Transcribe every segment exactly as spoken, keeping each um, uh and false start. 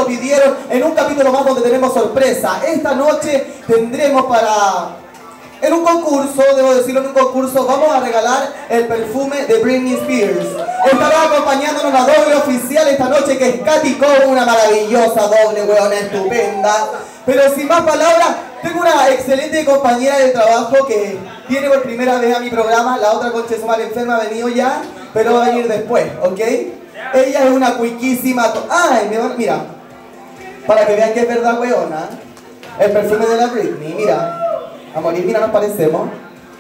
lo pidieron en un capítulo más donde tenemos sorpresa. Esta noche tendremos para... En un concurso, debo decirlo, en un concurso vamos a regalar el perfume de Britney Spears. Estará acompañándonos la doble oficial esta noche, que es Katy Cole, una maravillosa doble, weona, estupenda. Pero sin más palabras, tengo una excelente compañera de trabajo que viene por primera vez a mi programa. La otra concha de su madre enferma ha venido ya, pero va a venir después, ¿ok? Ella es una cuiquísima... ¡Ay! Me va... Mira, para que vean que es verdad, weona, el perfume de la Britney, mira. A morir, mira, nos parecemos.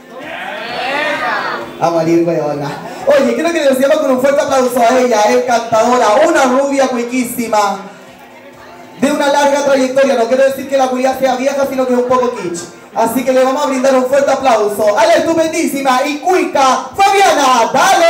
A morir, weona. Oye, quiero que le recibamos con un fuerte aplauso a ella, encantadora, una rubia cuiquísima, de una larga trayectoria. No quiero decir que la culia sea vieja, sino que es un poco kitsch. Así que le vamos a brindar un fuerte aplauso a la estupendísima y cuica Fabiana. ¡Dale!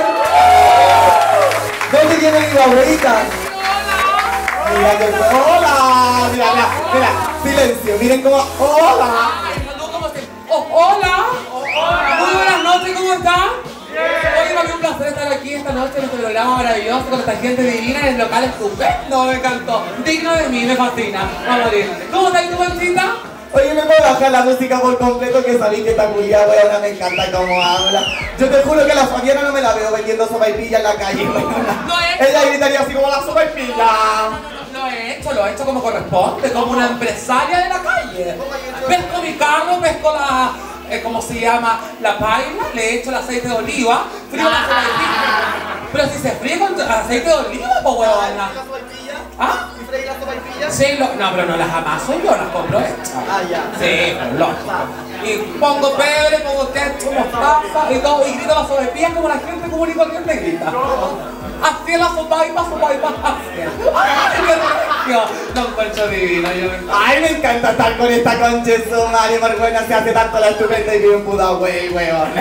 ¿Dónde viene mi abuelita? Mira que... ¡Hola! Mira, mira, mira. Silencio, miren cómo... ¡Hola! Oh, hola. Hola, muy buenas noches, ¿cómo están? Oye, para mí un placer estar aquí esta noche en este programa maravilloso con esta gente divina en el local estupendo, me encantó. Digno de mí, me fascina. Vamos a morir. ¿Cómo está ahí tu pancita? Oye, me puedo bajar la música por completo, que sabí que está culiada, weona, me encanta cómo habla. Yo te juro que la Fabiana no me la veo vendiendo sopaipilla en la calle, weona. No he Ella gritaría así como la sopaipilla. Lo he hecho, lo he hecho como corresponde, como una empresaria de la calle. Pesco mi carro, pesco la... Eh, ¿cómo se llama? La paila, le he hecho el aceite de oliva, frío la sopaipilla. Pero si se fríe con aceite de oliva, pues huevona. ¿Ah? ¿Y freír las sopaipillas? Sí, lo, no, pero no las amaso yo, las compro hechas. Ah, ya. Sí, pues lógico. Y pongo pebre, pongo ketchup, mostaza y todo, y grito las sopaipillas como la gente común y corriente grita. Así es la sopaipa, sopaipa, así es. ¡Ay, qué rico! No encuentro divino, yo me... Ay, me encanta estar con esta concha de su madre, por buena se hace tanto la estupenda y vive en Pudahuel, weona.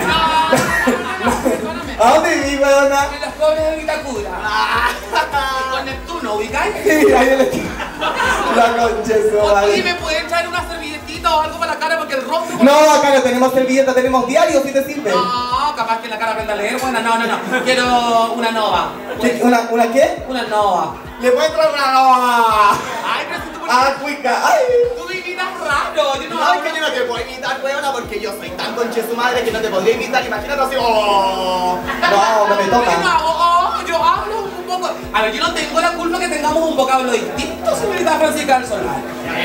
¿A dónde viví, weona? En los pobres de Vitacura. Con Neptuno, ¿ubicáis? Sí, ahí en la esquina. La concha de su madre. Oye, ¿me pueden traer una servilletita o algo para la cara? Porque el rostro... No, acá no tenemos servilleta, tenemos diario, si te sirve. No, capaz que en la cara aprenda a leer. Bueno, no, no, no. Quiero una nova. ¿Qué? ¿Una, ¿Una qué? Una nova. ¿Le puedes traer una nova? Ay, pero si tú... Ah, cuica, ay. Tú me imitas raro. Yo no... No, es que yo no te puedo imitar, weona, porque yo soy tan concha de su madre que no te podría imitar. Imagínate así, oh. No, no me Yo no toca. hago, oh, yo hablo un poco. A ver, yo no tengo la culpa que tengamos un vocablo distinto, señorita Francisca del Solar.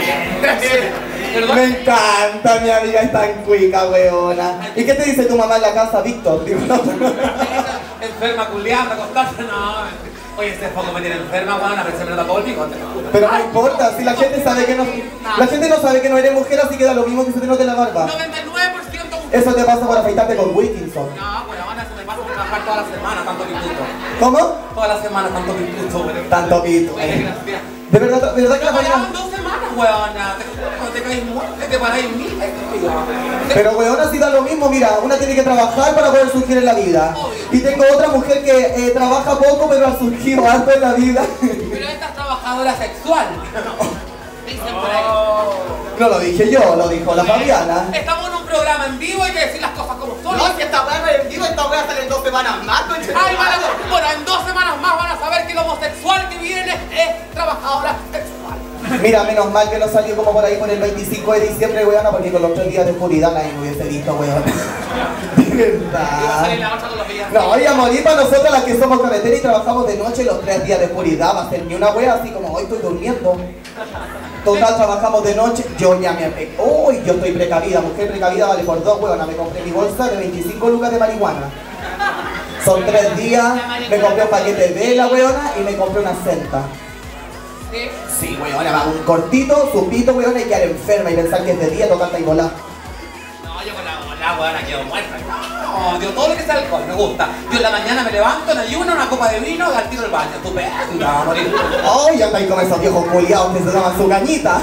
¿Perdón? Me encanta, mi amiga es tan cuica, weona. ¿Y qué te dice tu mamá en la casa, Víctor? Digo, no, no. Enferma, culiada, acostada, no. Oye, este foco me tiene enferma, weón, a ver si me nota todo el bigote. Pero no importa, si la gente sabe que no... La gente no sabe que no eres mujer, así que da lo mismo que se te note la barba. noventa y nueve por ciento Eso te pasa por afeitarte con Wilkinson. No, bueno, van a se me pasa por trabajar toda la semana, tanto pituto. ¿Cómo? Toda la semana, tanto pituto, weón. Tanto pito. Oye, gracias. De verdad, de verdad que Me la Fabiana... paraban dos semanas, weona. Te juro, cuando te caes muerto, te paráis mil. Pero weona, sí da lo mismo, mira, una tiene que trabajar para poder surgir en la vida. Y tengo otra mujer que eh, trabaja poco, pero ha surgido harto en la vida. Pero esta es trabajadora sexual. Dicen por ahí. No lo dije yo, lo dijo la Fabiana. Estamos en un programa en vivo, hay que decir las cosas como son. No, si esta weá no es en vivo, esta weá sale en dos semanas más, concha. Ay, van a, bueno, en dos semanas más van a saber que el homosexual que viene es trabajadora sexual. Mira, menos mal que no salió como por ahí por el veinticinco de diciembre, weona, porque con los tres días de oscuridad nadie me hubiese visto, weona. De Iba a salir verdad. la otra con los días. No, y a morir para nosotros las que somos carreteras y trabajamos de noche los tres días de oscuridad. Va a ser ni una wea así como hoy estoy durmiendo. Total, trabajamos de noche. Yo ya me... Uy, yo estoy precavida. Mujer precavida vale por dos, weona. Me compré mi bolsa de veinticinco lucas de marihuana. Son tres días. Me compré un paquete de vela, weona, y me compré una celta. ¿Sí? Sí, weona, va un cortito, supito, weona, y quedar enferma y pensar que es de día, tocando y volar. No, yo con la bola, weona, quedo muerta. No, yo todo lo que sea alcohol, me gusta. Yo en la mañana me levanto, en ayuno, una copa de vino, al tiro del baño. Estupendo, a morir. Ay, anda ahí con esos viejos culiados que se llaman su cañita.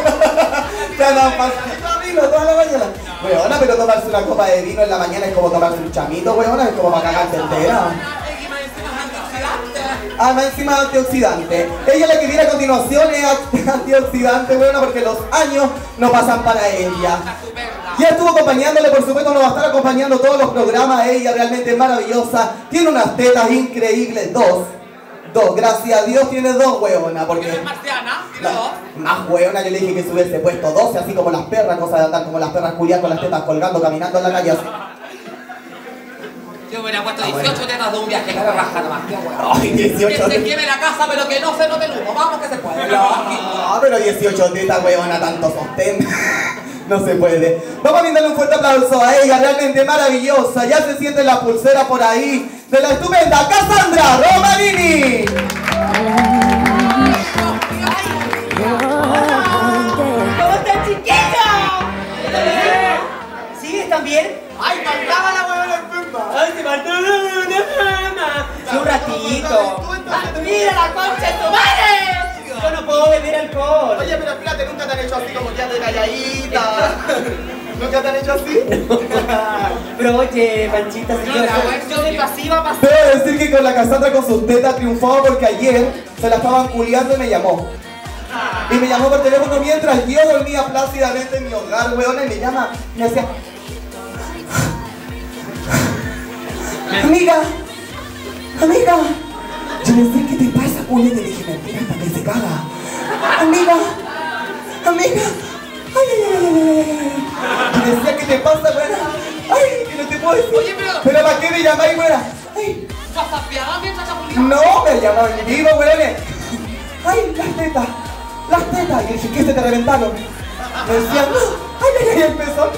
Ya no pasa vino toda la mañana. Weona, pero tomarse una copa de vino en la mañana es como tomarse un chamito, weona, es como para cagarte entera. Ah, más encima antioxidante. Ella la que viene a continuación es antioxidante, weona, porque los años no pasan para ella. Ya estuvo acompañándole, por supuesto, nos va a estar acompañando todos los programas. Ella realmente es maravillosa. Tiene unas tetas increíbles, dos. Dos, gracias a Dios tiene dos, huevona, porque... ¿Es marciana? No, ¿No? más huevona, yo le dije que se hubiese puesto doce, así como las perras, cosa de andar como las perras culiadas con las tetas colgando, caminando en la calle así. Yo me hubiera puesto Ah, dieciocho bueno. tetas de un viaje, que me raja nomás, qué huevo. Ay, dieciocho Que se tetas. queme la casa, pero que no se note el humo. Vamos que se puede. No, pero dieciocho tetas, huevona, tanto sostén. No se puede. Vamos a brindarle un fuerte aplauso a ella, realmente maravillosa. Ya se siente la pulsera por ahí de la estupenda Cassandra Romanini. ¿Cómo están, chiquillos? ¿Sí? ¿Están bien? ¡Ay, faltaba la huevona enferma! ¡Ay, se faltaba la huevona enferma! Sí, un ratito. Ah, ¡mira la concha de tu madre! Yo no puedo beber alcohol. Oye, pero espérate, nunca te han hecho así como ya de calladita. ¿Nunca te han hecho así? Pero oye, Panchita, si yo, yo soy pasiva, pasiva. Debo decir que con la Cassandra con sus tetas triunfó porque ayer se la estaban culiando y me llamó. Y me llamó por teléfono mientras yo dormía plácidamente en mi hogar, weona, y me llama y me decía... Amiga, amiga. Yo le decía, ¿qué te pasa, culia? Te dije, mentira, hasta que se caga. Amiga, amiga. Ay, ay, ay, ay, ay. Y decía, ¿qué te pasa, weona? Ay, que no te puedo decir. Oye, pero- Pero ¿para qué me llamáis, weona? Ay, ¿Pasapiada mientras chapuleaba? no, me llamaba en vivo, weón. Ay, las tetas, las tetas. Y dije, ¿qué se te reventaron? Me decían, ay, ay, ay, empezó.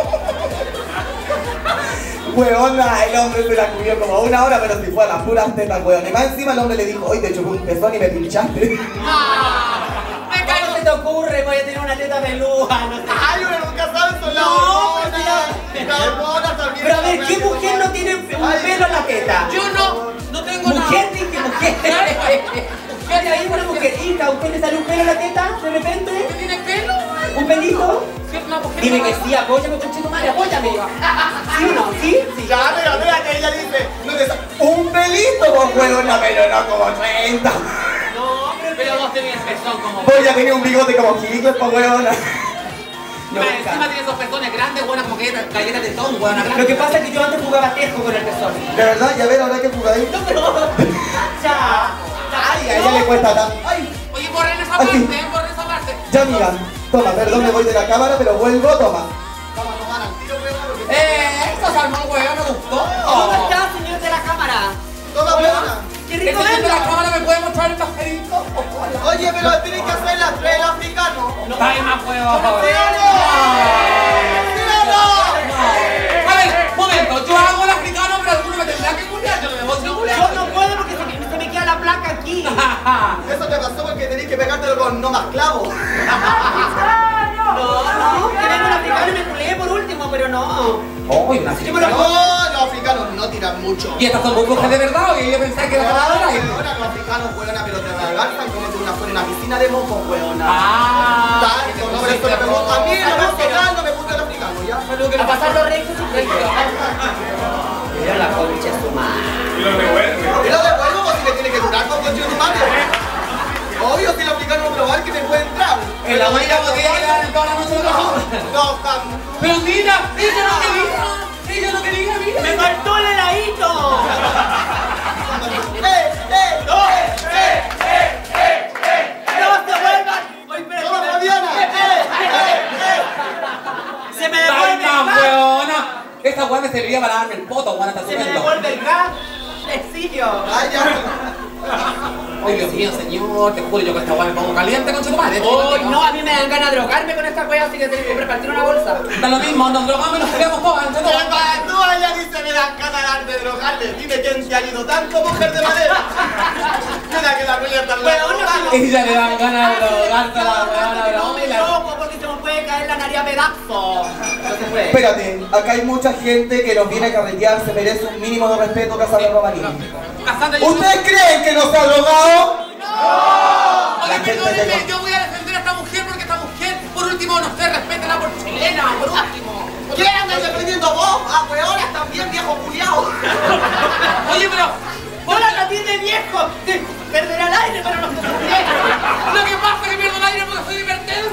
Weona, el hombre se la cubrió como una hora, pero si fue a las puras tetas, weón. Y más encima el hombre le dijo, hoy te chupé un pezón y me pinchaste. Ah, me ¿Cómo caigo. se te ocurre? Voy a tener una teta peluda, no sé. Ay, uno nunca sabe, son las No, hormonas. pero- Las hormonas también. Pero a ver, ¿qué mujer no tiene un pelo en la teta? Yo no, no tengo nada. Mujer, dije mujer. Oye, ahí una mujer, hija, ¿a usted le sale un pelo en la teta de repente? ¿Usted tiene pelo? ¿Un pelito? Si es una mujer. Dime que sí, apóyame, conchito madre, apóyame. ¿Sí o no? ¿Sí? Sí. Ya, pero vea que ella dice, no te sa- un pelito, vos, weona, pero no como treinta. No, pero, pero vos tenés pezón como. Voy a tener un bigote como Hitler, po, weona. Encima, encima tiene esos pezones grandes, buenas como que galletas de ton, buena Lo que pasa es que yo antes jugaba tejo con el pezón. De verdad, ya ver, ahora que jugadito. No, pero... Ya. Ay, a ella le cuesta tanto. Ay, Oye, borren esa Aquí. parte, borren esa parte. ya mira. Toma, perdón, me voy de la cámara, pero vuelvo, toma. Eh, esto salmó, weón, me gustó. ¿Cómo está, señor de la cámara? Toda buena. ¡Qué ¿El rico señor de la es! cámara me puede mostrar el pajarito? Oye, pero tienes que hacer las tres africanos. Ay, más huevos. A ver, momento, yo hago el africano, pero alguno me tendrá que culiar, yo no me voy sin culiar. Yo no puedo porque se me, se me queda la placa aquí. Eso te pasó porque tenés que pegártelo con no más clavos. No, no, que vengo el africano y me culé por último, pero no. Uy, una Yo me lo No, puedo. los africanos no tiran mucho. ¿Y estas son burbujas de verdad? Oye, yo pensé que era grabadora. Ahora los africanos, weona, pero te regalan como si una fuera una piscina de mocos, weona. Ah, Tanto, no, pero esto no me gusta. A mí en lo personal no me gusta el africano, ¿ya? A pasar los rectos y Mira la concha de su madre. Y lo devuelvo porque si me tiene que durar con coche de tu madre. Obvio que el africano va a probar que me puede entrar. en la única botella que le dan en toda la noche de trabajo. No, tan... Pero mira, ella no quería, ella no quería, mira. ¡Me faltó el heladito! ¡Eh, eh! ¡No! ¡Eh, eh, eh, eh! ¡No se vuelvan! Oye, espera, ¡Toma, que me- Fabiana! ¡Eh, eh, eh! ¡Se me devuelve el ¡Calma, gas! weona! Esta weona me serviría para darme el poto, weona, está ¡Se me subiendo. devuelve el gas! ¡Lecillo! ¡Ay, ya! Ay, Dios mío, señor, te juro yo que esta weona me pongo caliente con tu madre. ¡Uy, no! A mí me dan ganas de drogarme con esta wea, así que tengo que repartir una bolsa. Da lo mismo, nos drogamos y nos quedamos todas, entre todas. Tú allá dice, me dan ganas de drogarle. Dime quién te ha ido tanto, mujer de madera. Mira que la rueda está Bueno, no, Ella le dan ganas de drogarse a la weona, pero No me loco porque se me puede caer la nariz a pedazos. No se puede. Espérate, acá hay mucha gente que nos viene a carretear, se merece un mínimo de respeto, Cassandra Romanini. Cassandra, yo ¿Ustedes creen que no se ha drogado? Oye, La gente perdónenme, llegó. yo voy a defender a esta mujer porque esta mujer, por último, no se respétela por chilena, por último. ¿Qué andas defendiendo vos? Ah, weonas también, viejo culiao. Oye, pero ¡Hola, la tiene viejo! Perderá el aire, pero no se puede. lo que pasa es que pierdo el aire porque soy hipertenso.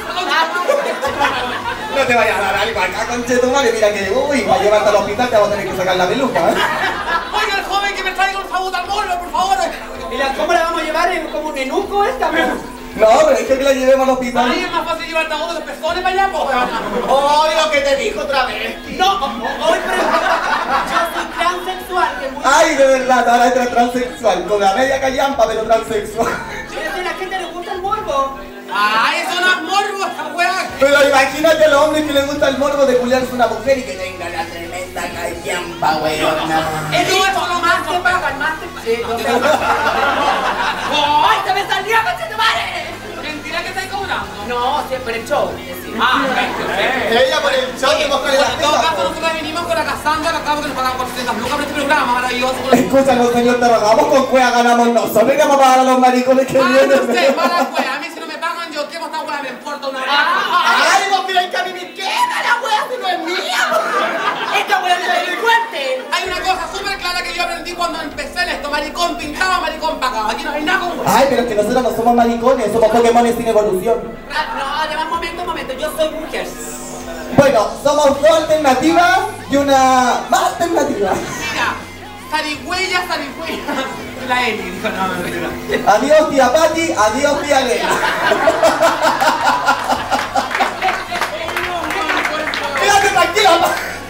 No te vayas a dar algo acá, conchetumare. Mira que, uy, para llevarte al hospital te vas a tener que sacar la peluca, ¿eh? Oiga, el joven que me traiga un salbutamol, por favor. ¿Y la, cómo la vamos a llevar? ¿Es como un enuco esta? No, pero es que la llevemos al hospital. Ay, es más fácil llevarte a uno de los pezones para allá, pues. ¡Ay, lo que te dijo otra vez! No, hoy pero yo soy transexual, que es muy... Ay, de verdad, ahora es transexual. Con la media callampa, pero transexual. Pero si a la gente le gusta el morbo. Ay, eso no es morbo, esta weá. Pero imagínate a los hombres que les gusta el morbo de culiarse una mujer y que tenga la tremenda callampa, weona. He visto más que pagan, más que pagan. ¡Ay, se me salió, coche tu madre! ¿Mentira que estáis cobrando? No, siempre el show. Ah, Ella por el show de mostrarle bueno, las en todo tetas, caso, po. nosotros vinimos con la Casandra, que acabo que nos pagan cuatrocientas lucas por este programa maravilloso. Escúchanos, señor, te rogamos, con cuea ganamos nosotros y vamos a pagar a los maricones que Ah, vienen. no sé, para la wea. A mí si no me pagan, yo quemo esta wea, me importa una ¡Ay, vos miráis que a mí me queda la wea si no es mía! ¡Esta wea es delincuente! Hay una cosa súper clara que yo aprendí cuando empecé en esto, maricón pintado, maricón pagado. Aquí no hay nada con wea. Ay, pero es que nosotros no somos maricones, somos Pokémones sin evolución. No, además, momento, momento, yo soy mujer. Bueno, somos dos alternativas y una más alternativa. Mira, zarigüeya, zarigüeya. La Eli dijo, no, no, no, no. Adiós tía Pati, adiós tía Elena. Quédate tranquila,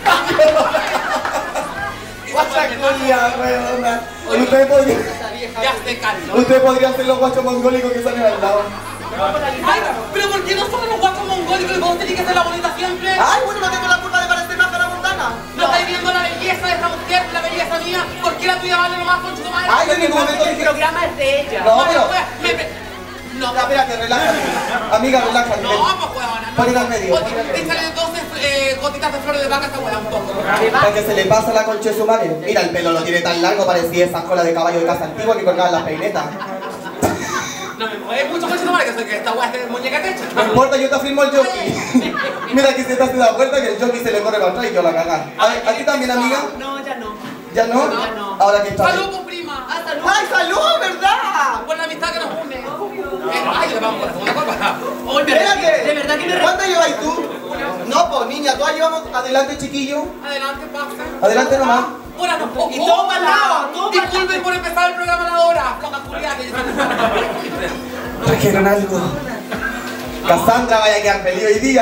guacha culia, weona. Usted podría, Ya se calma. usted podría ser los guachos mongólicos que salen al lado. Ay, pero ¿por qué no somos los guachos mongólicos y vos tenés que ser la bonita siempre? Ay, bueno, no tengo la culpa de parecer más Hannah Montana. ¿No estáis viendo la belleza de esta mujer, la belleza mía? ¿Por qué la tuya vale nomás con tu madre? Ay, en ningún momento El dije. programa es de ella. No, pero. No, Ya, espérate, relájate. Amiga, relájate. no, pues huevona, no. Ponle al medio, Oye, ponle al medio. échale entonces eh, gotitas de flores de vaca a esta hueá un poco. Para que se le pasa la concha de su madre. Mira, el pelo lo tiene tan largo, parecía esas colas de caballo de casa antigua que colgaban las peinetas. No me mueve mucho con tu madre, que soy que esta hueá es muñeca techa. No importa, yo te afirmo el jockey. Mira que se te hace la vuelta que el jockey se le corre para atrás y yo la caga. ¿A, a ti también, amiga? No, ya no. ¿Ya no? Ya no. Ahora que está. ¡Salud, pues, prima! ¡Ah, salud! ¡Ay, salud, verdad! Por la amistad que nos une. Eh, ay, le vamos con la segunda copa. Hoy me Espérate. de verdad que me ¿Cuánto lleváis tú? No, pues niña, todas llevamos. Adelante, chiquillo. Adelante, pase. Adelante nomás. Ahora no puedo. Y todo al lado, todo al lado. Disculpen por empezar el programa a la hora. Floja culiada, que yo Trajeron algo. Cassandra vaya a quedar feliz hoy día.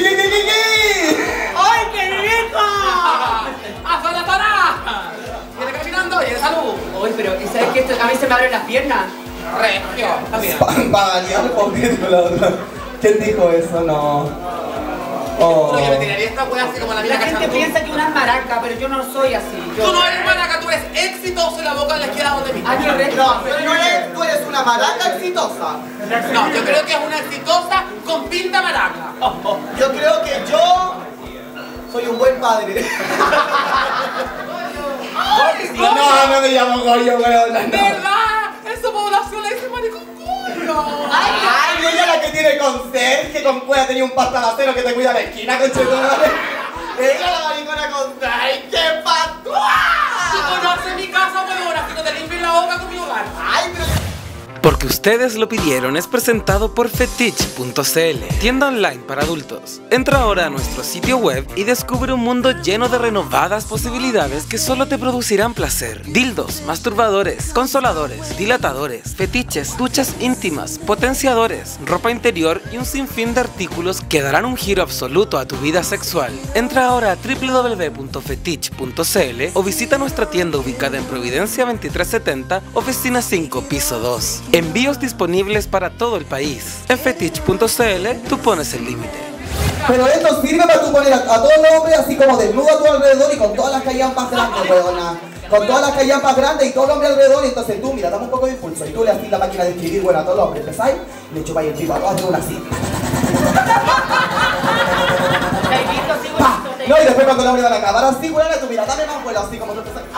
¡Ay, qué rico! ¡Hasta la parada! Viene caminando y de salud. Oye, pero ¿sabes qué? A mí se me abren las piernas. Regio. También. Va a variar poquito la otra. ¿Quién dijo eso? No. Oh. Yo me tiraría esta wea así como la La mina gente cachando. piensa que una es maraca, pero yo no soy así. Yo... Tú no eres maraca, tú eres exitoso en la boca de la izquierda donde mismo. Ay, qué rico. No, pero no eres, tú eres una maraca exitosa. No, yo creo que es una exitosa con pinta maraca. Yo creo que yo soy un buen padre. ¡Ay, No, no me llamo Goyo, weón. No. ¿Verdad? En su población le dicen maricón culo. Ay, ay, ella la que tiene conserje, con cueva tenía un pastelacero que te cuida la esquina, conchetumare. Ella la maricona con ay, qué patúa. Tú conoces mi casa, weón, así que te limpies la boca con mi hogar. Ay, pero Porque ustedes lo pidieron es presentado por Fetich punto c l, tienda online para adultos. Entra ahora a nuestro sitio web y descubre un mundo lleno de renovadas posibilidades que solo te producirán placer. Dildos, masturbadores, consoladores, dilatadores, fetiches, duchas íntimas, potenciadores, ropa interior y un sinfín de artículos que darán un giro absoluto a tu vida sexual. Entra ahora a w w w punto fetich punto c l o visita nuestra tienda ubicada en Providencia veintitrés setenta, oficina cinco, piso dos. Envíos disponibles para todo el país. En Fetich punto c l tú pones el límite. Pero esto sirve para tú poner a, a todos los hombres así como desnudo a tu alrededor y con todas las callampas grandes, weona. Con todas las callampas grandes y todo el hombre alrededor. Y entonces tú, mira, dame un poco de impulso. Y tú le haces la máquina de escribir, bueno, a todos los hombres. ¿Empezáis? Le chupáis el pico a todos, haces una así. Pa. No, y después cuando el hombre van a acabar así, weona, tú mira, dame más vuelo así como tú empezás.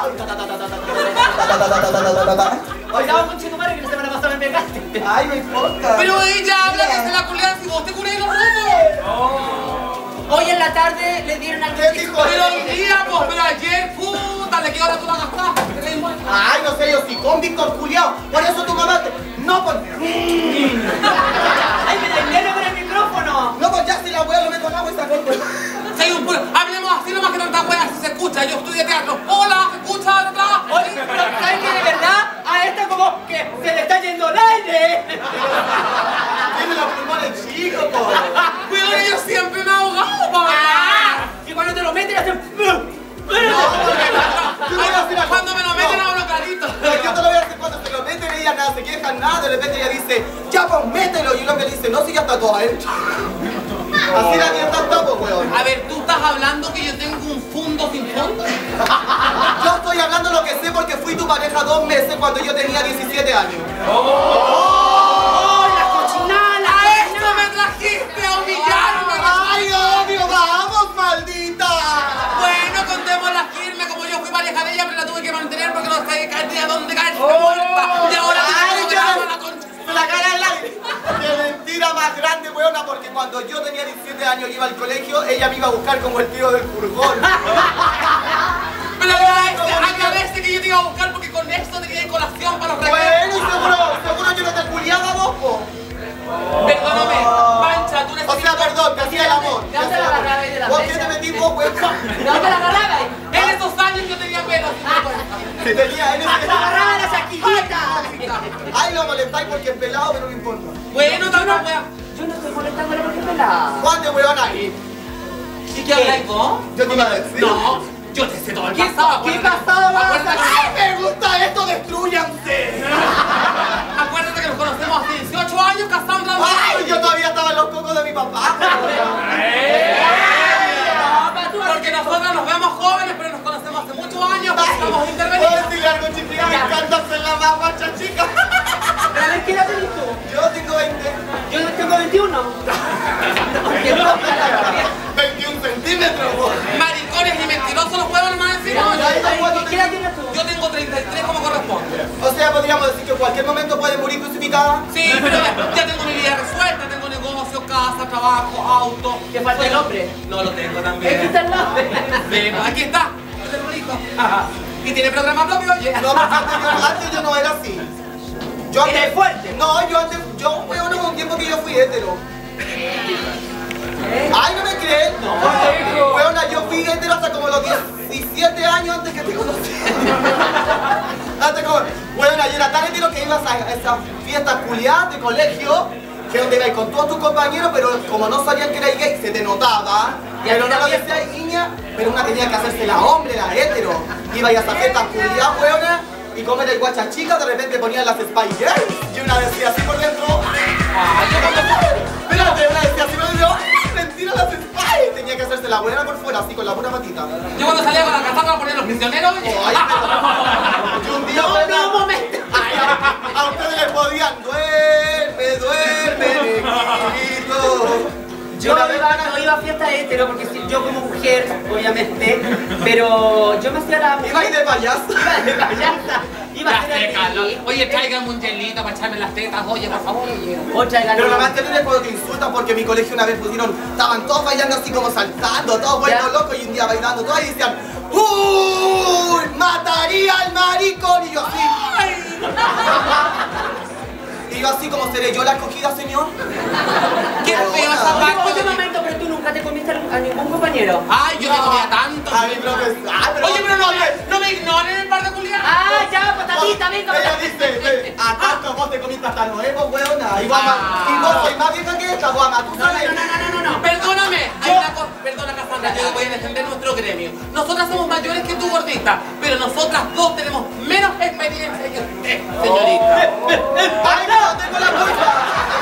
Oiga, un chico madre que la semana pasada me pegaste. Ay, no importa. Pero ella habla que se la culean si vos te curé los robos. Hoy en la tarde le dieron al ¿Qué dijo? Pero hoy día, pues, pero ayer, puta, ¿de qué hora tú la gastaste? ¿Te crees igual? Ay, no sé yo, si con Víctor Julián. Por eso tu mamá te... No, pues... ¡Ay, me tenía con el micrófono! No, pues ya si la wea lo meto en agua y se acordó. Si hay un puro... Hablemos así nomás que tanta wea si se escucha. Yo estudié teatro. Hola, ¿se escucha detrás? Oye, chico, po. Pero yo siempre me he ahogado, pa' Ah, y cuando te lo meten hace... Cuando me lo meten a uno clarito. No, yo te lo voy a decir cuando se lo meten, ella nada, se queja nada, de repente ella dice, ya pues mételo, y uno me dice, no, si ya está todo adentro. Así la mierda está, pues, weón. A ver, tú estás hablando que yo tengo un fondo sin fondo. Yo estoy hablando lo que sé porque fui tu pareja dos meses cuando yo tenía diecisiete años. ¡Oh, la cochinada! A esto me trajiste a humillarme. ¡Ay, obvio, vamos, maldita! Bueno, contemos la firme, como yo fui pareja de ella, pero la tuve que mantener porque no sabía caer a dónde caer, muerta. Y ahora Ay, tengo que ya. grabar la concha. ¡Me la cara al aire! ¡Qué mentira más grande, weona! Porque cuando yo tenía diecisiete años y iba al colegio, ella me iba a buscar como el tío del furgón. Pero agradece, agradece que yo te iba a buscar porque con esto tenía colación para los Bueno, regalos. y seguro, seguro yo no te culiaba vos, po. Perdóname, Pancha, tú O necesitas... sea, perdón, te hacía el amor. ¿De dónde la agarraba de la ¿Vos mesa? qué te metís vos, weón? ¿De dónde la agarraba? En esos años yo tenía pelo. Si tenía en ¡La ese... agarraba la chaquillita! Ay, lo molestáis porque es pelado, pero no importa. Bueno, también wea. Yo no estoy molestándola porque es pelada. ¿Cuánto, weón, ahí? ¿Y qué habláis vos? Yo te iba a decir. No, yo te sé todo el ¿Qué- pasado. qué acuérdate. pasado vas a Acuérdate- ¡Ay, me gusta esto! ¡Destrúyanse! Acuérdate que nos conocemos hace dieciocho años, Cassandra. ¡Ay, yo todavía estaba en los cocos de mi papá! Porque nosotros nos vemos jóvenes, pero nos conocemos hace muchos años, porque estamos ¿Puedo intervenidos. decirle algo, chiquilla? Me encanta ser la más macha chica. ¿A ver qué edad tenés tú? Yo tengo veinte. Yo no tengo veintiuno. Porque no, veintiún centímetros, vos. Maricones y mentirosos los huevos nomás encima. ¿Qué edad tienes tú? Yo tengo treinta y tres como corresponde. O sea, podríamos decir que en cualquier momento puede morir crucificada. Sí, pero ya, ya tengo mi vida resuelta, tengo negocio, casa, trabajo, auto. ¿Te falta el nombre? No lo tengo Aquí también. está el nombre. Ven, aquí está, es el bonito. Y tiene programa propio, oye. No, pero antes yo, antes yo no era así. Yo antes, ¿Eres fuerte? No, yo antes, yo, weón, hubo un tiempo que yo fui hétero. Ay, no me crees. No. Weón, yo fui hétero hasta como los diecisiete años antes que te conociera. Hasta como, weón, yo era tan hétero que ibas a esas fiestas culiadas de colegio, que donde ibas con todos tus compañeros, pero como no sabían que eras gay, se te notaba. Pero no lo decía niña, pero una tenía que hacerse la hombre, la hétero. Iba a esas fiestas culiadas, weona. Y como era el guacha chica, de repente ponían las Spice Girls. Y una decía así por dentro. Ay, yo cuando- Espérate, una decía así por dentro. ¡Ay, mentira, las Spice! Tenía que hacerse la buena por fuera, así con la pura patita. Yo cuando salía con la Cassandra ponía los prisioneros, oye. Ay, pero- y un día, No, weona, no, un momento. ay, a, a ustedes les podían. Duerme, duerme, negrito. Yo Una vez, iba, no iba a fiesta hetero porque si- yo como mujer, obviamente, pero yo me hacía la mujer. iba a ir de payaso. Iba de payasa. Iba a Las hacer tetas, ¿no? el... Oye, tráiganme un hielito para echarme las tetas, oye, por favor, oye. Otra Pero la ganó. más terrible es cuando te insultan porque en mi colegio una vez pusieron, estaban todos bailando así como saltando, todos vueltos Ya. locos y un día bailando todos y decían ¡Uy! ¡Mataría al maricón! Y yo así. Y yo así como seré yo la escogida, señor. Qué No, feo no. esa Oye, parte. oye, un momento, pero tú nunca te comiste a ningún compañero. Ay, yo me comía tanto. A mi profesor. Ah, pero Oye, pero no, me- no me ignoren el par de culiadas. Ah, ya, patatita, venga, Ella patatita. dice, ¿acaso vos te comiste hasta nuevo, weona? Y vos, Ah. y vos soy más vieja que esta, guama, tú No, no, sabes. no, no, no, no, no. Perdóname, hay una cosa, perdona Cassandra, yo voy a defender nuestro gremio. Nosotras somos mayores que tú, gordita, pero nosotras dos tenemos menos experiencia que usted, señorita. ¡Ay, no tengo la culpa!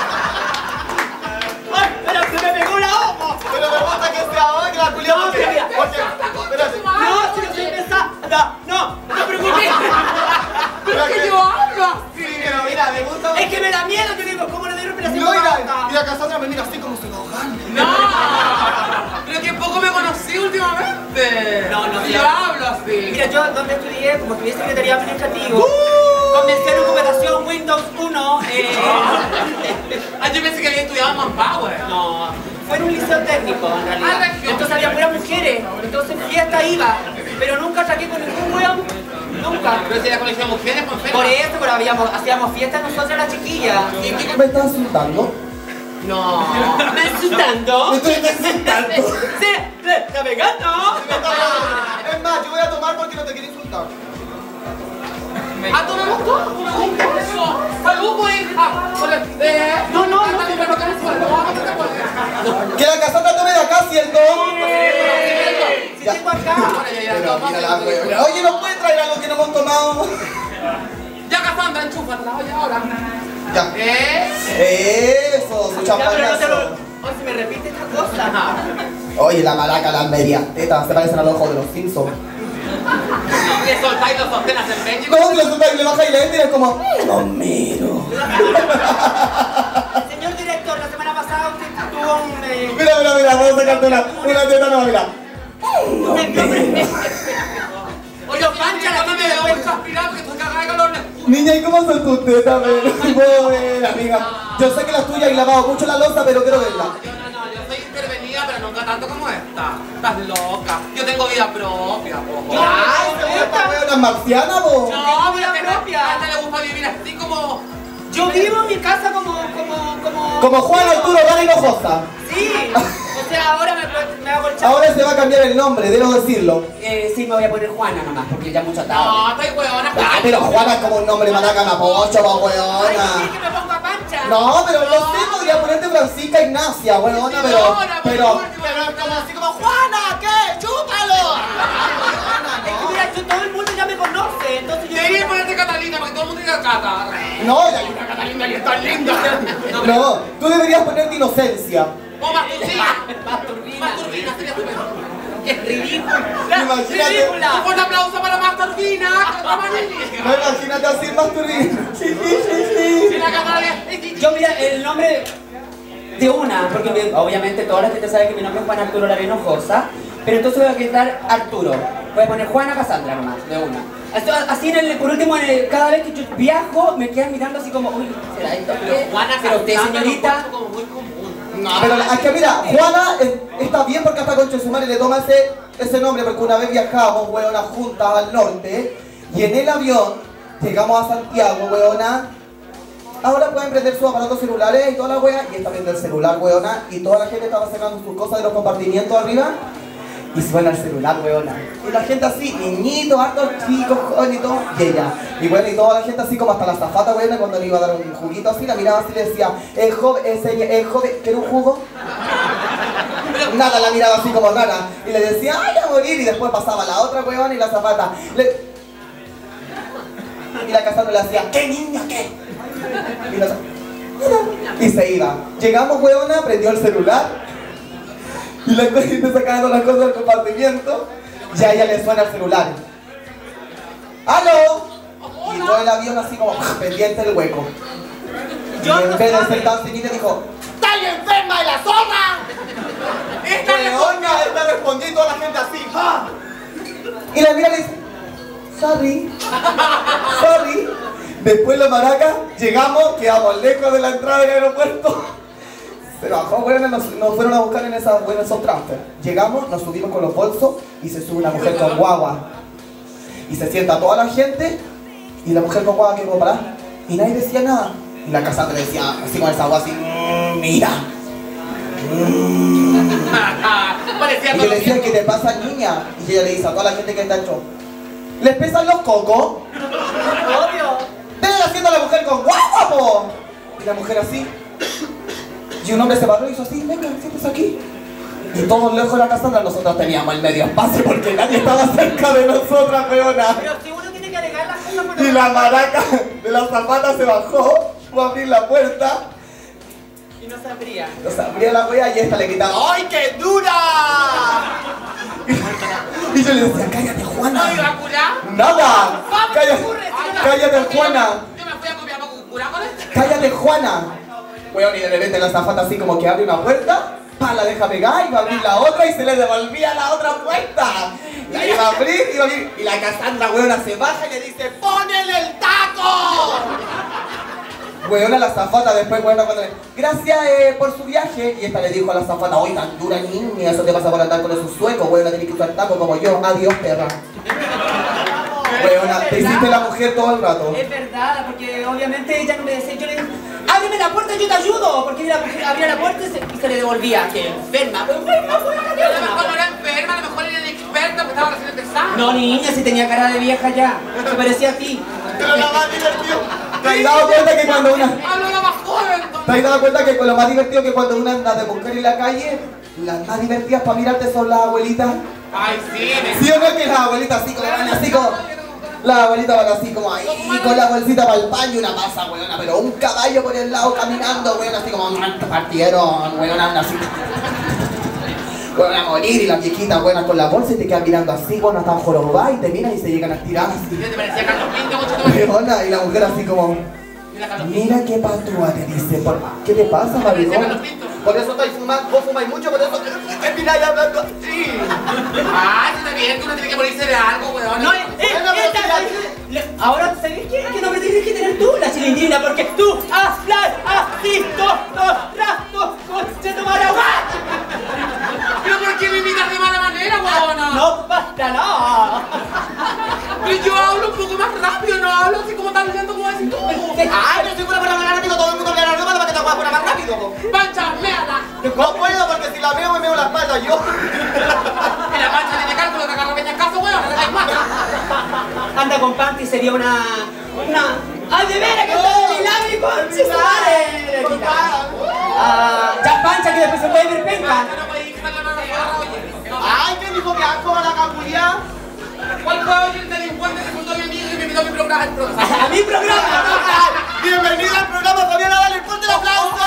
¡Ay, pero se me pegó la ojo! Pero me gusta que sea hoy la culia No, porque, mira, porque, espérate, No, si no estoy pensando. No, no te preocupes. Pero es que yo hablo así. sí, pero mira, me gusta. Es que me da miedo, yo digo, ¿cómo le doy respiración? No, por la mira, boca? mira, Cassandra me mira así como si lo ahogan. No, pero que poco me conocí últimamente. No, no, Si mira. yo hablo así. Mira, yo donde estudié, como estudié secretaría administrativo, convención en ocupación Windows uno, eh, Ah, yo pensé que había estudiado en Manpower. no, fue en un liceo técnico en Ah, realidad. región. Entonces había puras mujeres, entonces fiesta iba, pero nunca saqué con ningún weón, nunca. Pero si era colegio de mujeres, con Por eso, pero habíamos, hacíamos fiestas nosotras las chiquillas. ¿Y qué? ¿Me estás insultando? No. ¿Me insultando? Me estoy insultando. Sí, sí, ¿está pegando? Es más, yo voy a tomar porque no te quiero insultar. Ah, tomemos todo, tomemos todo. Salud, pues, hija. Con el- eh, No, no, no, Ándale, pero que no se- Que la Cassandra tome de acá, ¿cierto? Si tengo acá. Pero mira la huevona. Oye, ¿no puede traer algo que no hemos tomado? Ya, Cassandra, enchúfatela, oye, ahora. Ya. ¿Eh? Eso, su Ya, pero no te lo... champañazo. Oye, si me repite esta cosa. Oye, la maraca, las medias tetas, se parecen a los ojos de los Simpsons. Le soltáis los sostenas en México. ¿Cómo que lo soltáis y le bajáis la gente y es como... No miro. Señor director, la semana pasada usted tuvo un... Eh... Mira, mira, mira, vamos a sacarte una, una teta nueva, mira. Oye, Pancha, la tiene de hoy transpirado porque estoy cagada de calor. Niña, ¿y cómo son tus tetas? Puedo ver, amiga. Yo sé que las tuyas y lavado mucho la loza, pero quiero verla. Yo no, no, yo soy intervenida, pero nunca tanto como esta. Estás loca. Yo tengo vida propia, po. Ay, esta huevona es marciana, po. No, vida vida propia. A esta le gusta vivir así como... Yo vivo en mi casa como... como... como... Como Juan Arturo Vara Hinojosa. Sí. O sea, ahora me, me hago el chavo. Ahora se va a cambiar el nombre, debo decirlo. Eh, sí, me voy a poner Juana nomás, porque ya mucho tarde. No, estoy huevona. Ah, pero Juana es como un nombre maraca mapocho, po, Ay, sí, huevona. que me pongo a Pancha. No, pero no sé, podría ponerte Francisca Ignacia, huevona, pero... Señora, por Pero... último, Pero es como así como, Juana, ¿qué? ¡Chúpalo! Es que mira, yo, todo el mundo ya me conoce, entonces yo... Debería ponerte Catalina, porque todo el mundo diga Cata. No, ya Una Catalina que está linda. No, tú deberías ponerte Inocencia. O Masturina. Masturbina. Masturbina sería estupendo. ¡Qué ridículo! Imagínate. ¡Ridícula! Un fuerte aplauso para Masturbina. No, imagínate así más turbina. Sí, sí, sí, Si sí. la Catalina... Yo mira, el nombre de una, porque me- obviamente toda la gente sabe que mi nombre es Juan Arturo Lara Hinojosa, pero entonces voy a quitar Arturo. Voy a poner Juana Cassandra nomás, de una. Así, así en el, por último, en el- cada vez que yo viajo, me quedan mirando así como, uy, ¿será esto qué? Pero usted, señorita... como muy común. No, pero es que mira, Juana eh, está bien porque hasta con Chesumare le toma ese, ese nombre porque una vez viajamos, weona, juntas al norte y en el avión llegamos a Santiago, weona. Ahora pueden prender sus aparatos celulares y toda la wea, y está viendo el celular, weona, y toda la gente estaba sacando sus cosas de los compartimientos arriba y suena el celular, weona. Y la gente así, niñitos, hartos chicos, jóvenes y todo, y ella. Y bueno, y toda la gente así como hasta la zafata, weona, cuando le iba a dar un juguito así, la miraba así y le decía, el joven, el, señor, el joven, ¿quiere un jugo? Nada, la miraba así como rara. Y le decía, ay, a morir, y después pasaba la otra weona y la zafata. Le... Y la Cassandra le hacía, ¿qué niña, qué? Y, la... y se iba. Llegamos, weona, prendió el celular. Y la gente sacando las cosas del compartimiento. Y a ella le suena el celular. ¡Aló! Y todo el avión así como pendiente del hueco. Y en vez de ser tan finita dijo, ¡Estoy enferma de la zona! Esta Weona, está respondiendo a la gente así. ¡Ah! Y la mira y le dice, sorry, sorry. Después la maraca, llegamos, quedamos lejos de la entrada del aeropuerto. Se bajó, bueno, nos, nos fueron a buscar en esas buenas esos transfer. Llegamos, nos subimos con los bolsos y se sube una mujer con guagua. Y se sienta toda la gente y la mujer con guagua que iba parar. Y nadie decía nada. Y la Cassandra decía, así con esa agua así, mmm, mira. Mm. Parecía Y yo le decía, ¿qué te pasa, niña? Y ella le dice a toda la gente que está en show, ¿les pesan los cocos? Obvio. ¡Deben haciendo a la mujer con guagua, po! Y la mujer así. Y un hombre se paró y hizo así, venga, siéntese aquí. Y todos lejos de la Cassandra, nosotros teníamos el medio espacio porque nadie estaba cerca de nosotras, weona. Pero si uno tiene que alegar las cosas por Y la maraca de la zapata se bajó, fue a abrir la puerta. Y no se abría. O sea, abría la wea y esta le gritaba, ¡ay, qué dura! Y yo le decía, cállate, Juana. ¿No iba a curar? Nada. ¿Cómo Cállate, te ocurre? Si no- cállate, porque Juana. Yo me fui a copiar para curar con esto. Cállate, Juana. Weón, y de repente la zafata así como que abre una puerta, pa, la deja pegar y va a abrir la otra y se le devolvía la otra puerta. La iba a abrir, iba a abrir. Y la Cassandra, weona, se baja y le dice, ¡ponele el taco! Weona, la zafata después, weona, cuando le, gracias eh, por su viaje. Y esta le dijo a la zafata, oye, tan dura niña, eso te pasa por andar con esos suecos, weona, tenés que usar taco como yo. Adiós, perra. Weona, te hiciste la mujer todo el rato. Es verdad, porque obviamente ella no me decía, yo le decía, ábreme la puerta, yo te ayudo, porque ella abría la puerta y se, y se le devolvía, que enferma, pues enferma, fue la A lo mejor no era enferma, a lo mejor era inexperta, que estaba recién empezando. No, niña, si tenía cara de vieja ya, se parecía a ti. Pero la más divertido. ¿Te has dado cuenta que cuando una... Hablo la más joven, entonces. ¿Te has dado cuenta que con lo más divertido que cuando uno anda de buscar en la calle, las más divertidas para mirarte son las abuelitas? Ay, sí. ¿Sí o no? Que las abuelitas así como van así como... Las abuelitas van así como ahí, con la bolsita para el baño y una masa, weona, pero un caballo por el lado caminando, weona, así como... Partieron, weona, así... Weona, a morir, y las viejitas, weona, con la bolsa y te quedan mirando así, weona, están jorobadas y te miran y se llegan a estirar así. ¿Te parecía Carlos Pinto, mucho? Weona, y la mujer así como... Mira qué patúa, te dice, por... ¿qué te pasa, maricón? Por eso estáis fumando, vos fumáis mucho, por eso te miráis hablando así. Ay, está bien, que uno tiene que morirse de algo, weón. No, eh, Bueno, eh, pero esta- si le- ahora, ¿sabes qué? ¿Qué nombre tienes que tener tú? La Chilindrina, porque tú has así todos ratos con tu maragua. ¿Pero por qué me imitas de mala manera, weona? No basta, no. Pero yo hablo un poco más rápido, no hablo así como tan lento como decís tú. Ay, yo soy buena para hablar rápido, todo el mundo habla rápido para que te hagas buena más rápido. ¡Pancha, méala! No puedo porque si la veo me veo la espalda yo. En la pancha tiene cálculo que agarra peña caso, weón, no te mata. Anda con panty sería una... una... ¡Ay, de veras que está de milagro y conche su madre! Ah, ya pancha que después se puede ver penca. No podéis quitarle la mano, oye. Ay, ¿qué dijo que asco a la capullía? ¿Cuál fue hoy el delincuente que fundó mi amigo y me invitó a mi programa? A mi programa. Bienvenida al programa, Fabiana, dale fuerte el aplauso.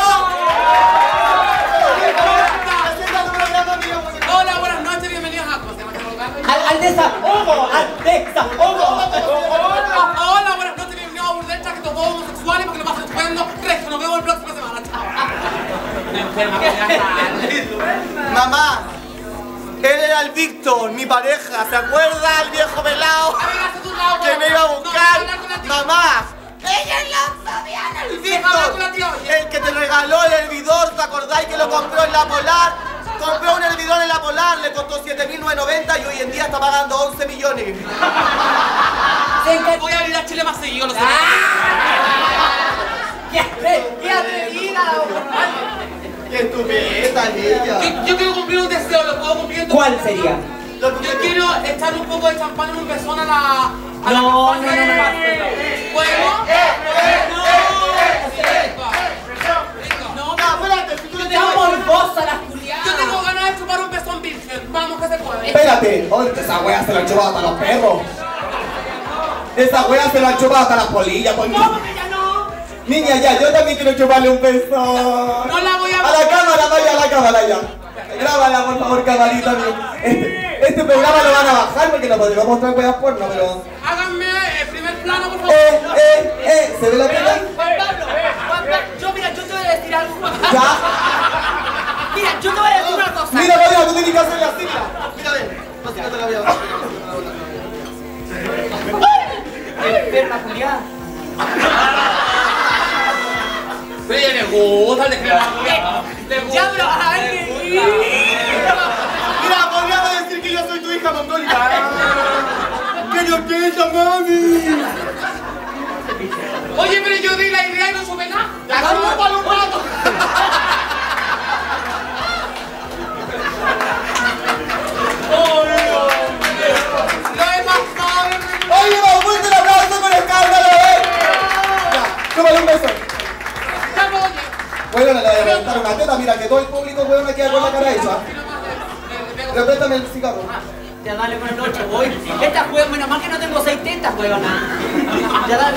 Presenta tu programa, amigo. Hola, buenas noches, bienvenidos a... ¿Cómo se llama este programa? Al, al desahogo, al desahogo. Hola, hola, buenas noches, bienvenidos a Burdel Chat, que todos homosexuales, porque lo pasen estupendo. Resto, nos vemos la próxima semana, chao. Me enferma, me Mamá, él era el Víctor, mi pareja, ¿se acuerda? El viejo pelado que me iba a buscar. Mamá, ella es la Fabiana, el Víctor, el que te regaló el hervidor, ¿te acordáis que lo compró en la Polar? Compró un hervidor en la Polar, le costó siete mil novecientos noventa y hoy en día está pagando once millones. Voy a venir a Chile más seguido, lo sé. ¡Qué atrevida! ¡Qué estupenda ella! Yo, yo quiero cumplir un deseo, ¿lo puedo cumplir? ¿Cuál sería? Yo quiero echar un poco de champán en un pezón a la... A No, la no, no, no, no. ¿Puedo? No, espérate, si tú le ¡Está morbosa la culiada! Yo tengo ganas de chupar un pezón virgen. Vamos, que se puede. Espérate, oye, esa wea se la han chupado hasta los perros. Esa wea se la han chupado hasta las polillas, por ¡No, porque ya no! Niña, ya, yo también quiero chuparle un beso. No la voy a... A la cámara, vaya a la cámara ya. Grábala, por favor, camarita. Este, este programa lo van a bajar porque no podemos mostrar weas porno, pero... Háganme el primer plano, por favor. Eh, eh, eh, ¿se ve la tela? Juan Pablo, Juan Pablo, yo mira, yo te voy a decir algo. Ya. Mira, yo te voy a decir una cosa. Mira, Fabiana, tú tienes que hacerle así, mira. Mira, ven. No, si no te la voy a dar. Enferma, culiada. Pero ella le gusta el de crema. Le gusta. Ya, pero a ver qué... Mira, podríamos decir que yo soy tu hija mongólica. ¡Que yo te esa, mami! Oye, pero yo di la idea y no supe nada. ¡Hagamos para un rato! Lo he pasado. ¡Oye, vamos, fuerte el aplauso con escándalo, eh! Ya, chúpale un beso. Ya voy. Bueno, le voy a levantar una teta, mira que todo el público, weón, me queda con la cara hecha. Pero préstame el cigarro. Ya dale, buenas noches, voy. Esta juega, menos mal que no tengo seis tetas, huevona. Ya dale.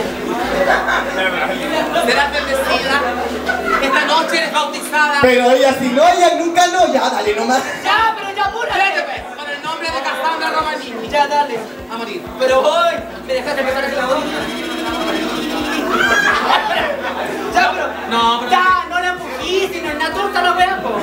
Serás bendecida. Esta noche eres bautizada. Pero ella si no, ella nunca no, ya, dale nomás. Ya, pero ya Espérate, apúrate. pues, con el nombre de Cassandra Romanini. Ya dale. A morir. Pero voy. Me dejaste empezar a hacer la voz. Ya, pero. No, pero... Ya, no la empujís, si no es natural, no veas, po.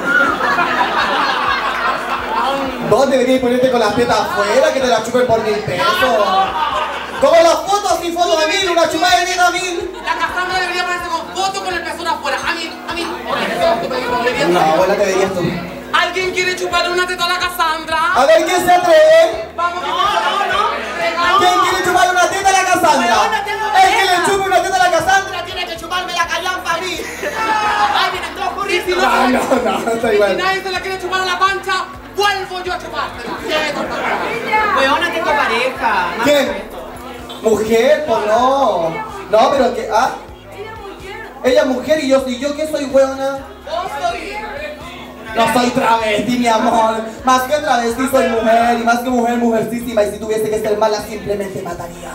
Vos deberías ponerte con las tetas afuera, que te las chupen por mil pesos. Como las fotos, así fotos de mil, una chupada de mil a mil. La Cassandra debería ponerse con foto con el pezón afuera. A mí, a mí. No, abuela, te deberías tú. ¿Alguien quiere chuparle una teta a la Cassandra? A ver, ¿quién se atreve? Vamos, No, no, no. ¿Quién quiere chuparle una teta a la Cassandra? Weona, tengo El que pareja. le chupe una teta a la Cassandra tiene que chuparme la callampa a mí. Ay, vienen todos corriendo. Si No, no, no, está Si igual. nadie se la quiere chupar a la pancha, vuelvo yo a chupártela. ¿Qué? Weona, tengo pareja. ¿Quién? Mujer, pues no. No, pero que. Ah. Ella es mujer y yo soy yo, ¿qué soy, weona? No soy travesti, mi amor. Más que travesti soy mujer y más que mujer, mujercísima. Y si tuviese que ser mala, simplemente mataría.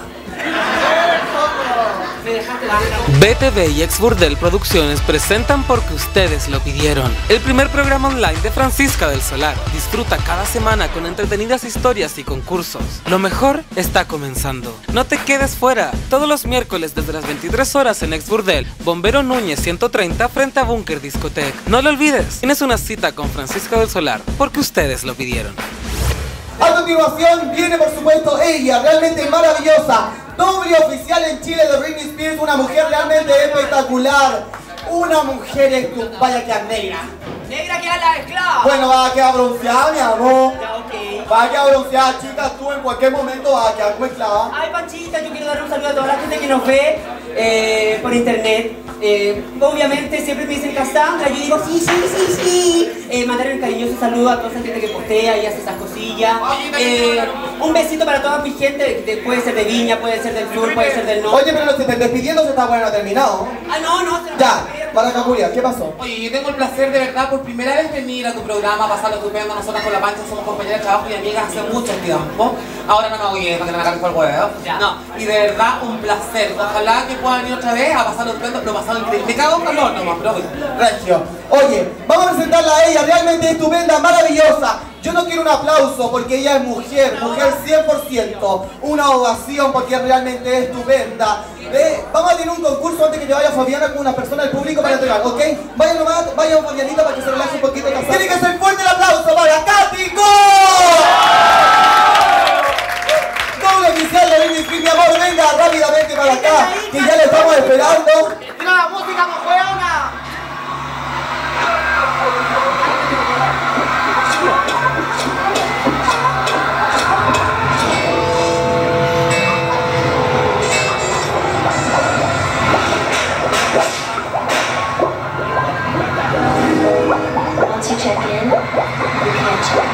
B T V y Ex Burdel Producciones presentan Porque Ustedes Lo Pidieron, el primer programa online de Francisca del Solar. Disfruta cada semana con entretenidas historias y concursos. Lo mejor está comenzando. No te quedes fuera. Todos los miércoles desde las veintitrés horas en Ex Burdel, Bombero Núñez ciento treinta frente a Bunker Discotec. No lo olvides, tienes una cita con Francisca del Solar, porque ustedes lo pidieron. A continuación viene por supuesto ella, realmente maravillosa. Doble oficial en Chile de Britney Spears, una mujer realmente espectacular. Una mujer estupenda, vaya que negra. Negra que a la esclava. Bueno, va a quedar bronceada, mi amor. Ya, ok. Va a quedar bronceada, chicas, tú en cualquier momento vas a quedar como esclava. Ay, Panchita, yo quiero dar un saludo a toda la gente que nos ve eh, por internet. Eh, obviamente siempre me dicen Cassandra, yo digo sí, sí, sí, sí. Eh, mandar un cariñoso saludo a toda esa gente que postea y hace esas cosillas. Eh, un besito para toda mi gente, de, puede ser de Viña, puede ser del sur, puede ser del norte. Oye, pero si te despidiéndose está bueno, terminado. Ah, no, no. Se Ya, para Cacuria, ¿qué pasó? Oye, yo tengo el placer de verdad por primera vez venir a tu programa, pasarlo estupendo. Nosotras con la Pancha somos compañeras de trabajo y amigas hace mucho tiempo. Ahora no me voy a para que no me agarren por el huevo. No, y de verdad un placer. Ojalá que puedan venir otra vez a pasarlo estupendo, lo pasado increíble. Me cago en calor nomás, pero Regio. Oye, vamos a presentarla a ella, realmente estupenda, maravillosa. Yo no quiero un aplauso porque ella es mujer, mujer cien por ciento. Una ovación porque realmente es estupenda. Eh, vamos a tener un concurso antes que te vaya Fabiana con una persona del público para entregar, ¿ok? Vayan nomás, vayan Fabianita para que se relaje un poquito. Tiene que ser fuerte el aplauso para Katy Go. Doble oficial de Britney Spears, mi amor, venga rápidamente para acá, que ya le estamos esperando. ¡Tira la música, mojueona! Once you check in, you can check.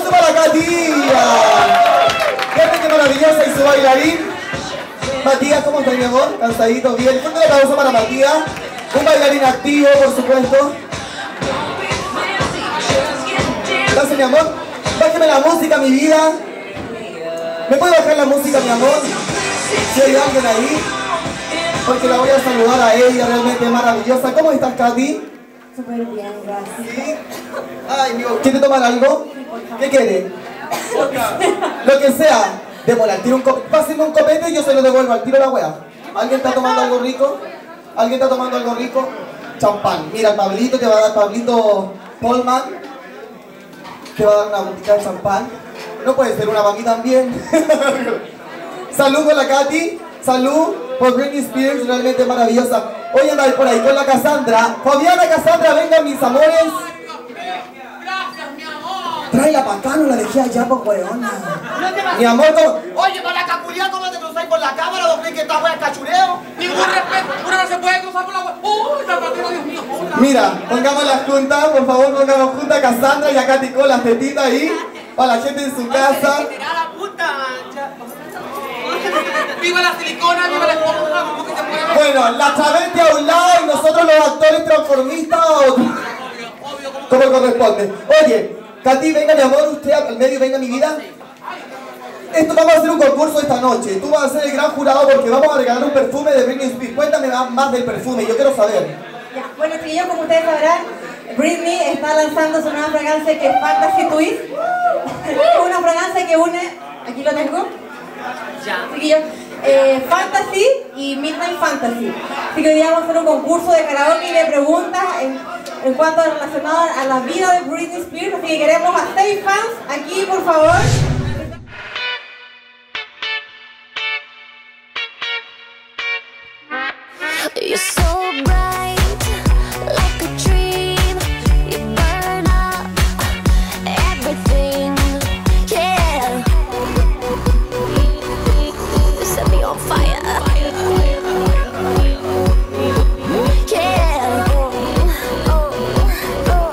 aplauso para Katia. Fíjate qué maravillosa y su bailarín. Matías, ¿cómo estás, mi amor? Cansadito, bien. Fuerte el aplauso para Matías. Un bailarín activo, por supuesto. Gracias, mi amor. Bájeme la música, mi vida. ¿Me puede bajar la música, mi amor? Si hay alguien ahí. Porque la voy a saludar a ella, realmente maravillosa. ¿Cómo estás, Katy? Súper bien, gracias. ¿Sí? Ay, Dios. ¿Quiere tomar algo? ¿Qué quiere? Lo que sea. Démosle al tiro un copete. Pásenme un copete y yo se lo devuelvo al tiro a la wea. ¿Alguien está tomando algo rico? ¿Alguien está tomando algo rico? Champán. Mira, el Pablito te va a dar, Pablito Polman. Te va a dar una botella de champán. No puede ser una para mí también. Salud con la Katy. Salud por Britney Spears, realmente maravillosa. Hoy andáis por ahí con la Cassandra. Fabiana, Cassandra, vengan mis amores. Gracias, mi amor. Tráela pa' acá, no la dejé allá, pues weona. No te vas. Mi amor, ¿cómo? Oye, con la caculia, ¿cómo te cruzáis con la cámara? ¿No crees que esta wea es cachureo? Ningún respeto. Uno no se puede cruzar por la web. ¡Uy, zapatero, Dios mío! Mira, pongamos las juntas, por favor, pongamos juntas a Cassandra y a Katy con las tetitas ahí, para la gente en su casa. la puta! ¡Viva la silicona, viva la esponja! ¿Cómo que se puede? Bueno, la travesti a un lado y nosotros los actores transformistas a otro. Obvio, obvio, ¿cómo? Como corresponde. Oye, Katy, venga mi amor, usted al medio, venga mi vida. Esto, vamos a hacer un concurso esta noche. Tú vas a ser el gran jurado porque vamos a regalar un perfume de Britney Spears. Cuéntame más del perfume, yo quiero saber. Ya, bueno, chiquillos, como ustedes sabrán, Britney está lanzando su nueva fragancia que es Fantasy Twist. Es una fragancia que une, aquí lo tengo, Ya. chiquillos, eh, Fantasy y Midnight Fantasy. Así que hoy día vamos a hacer un concurso de karaoke y de preguntas en, en cuanto a relacionado a la vida de Britney Spears. Así que queremos a seis fans aquí, por favor. You're so bright, like a dream. You burn up everything, yeah. You set me on fire, yeah. Oh, oh, oh,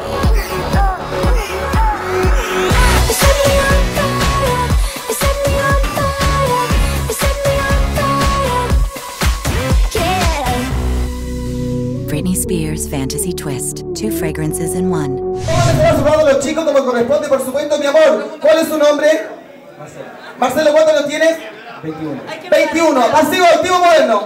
oh. You set me on fire, you set me on fire, you set me on fire, yeah. Britney Spears Fantasy Twist. Two fragrances in one. Vamos a empezar a saludar a los chicos como corresponde, por supuesto, mi amor. ¿Cuál es su nombre? Marcelo. Marcelo, ¿cuántos años tienes? veintiuno. veintiuno. Pasivo, activo, moderno.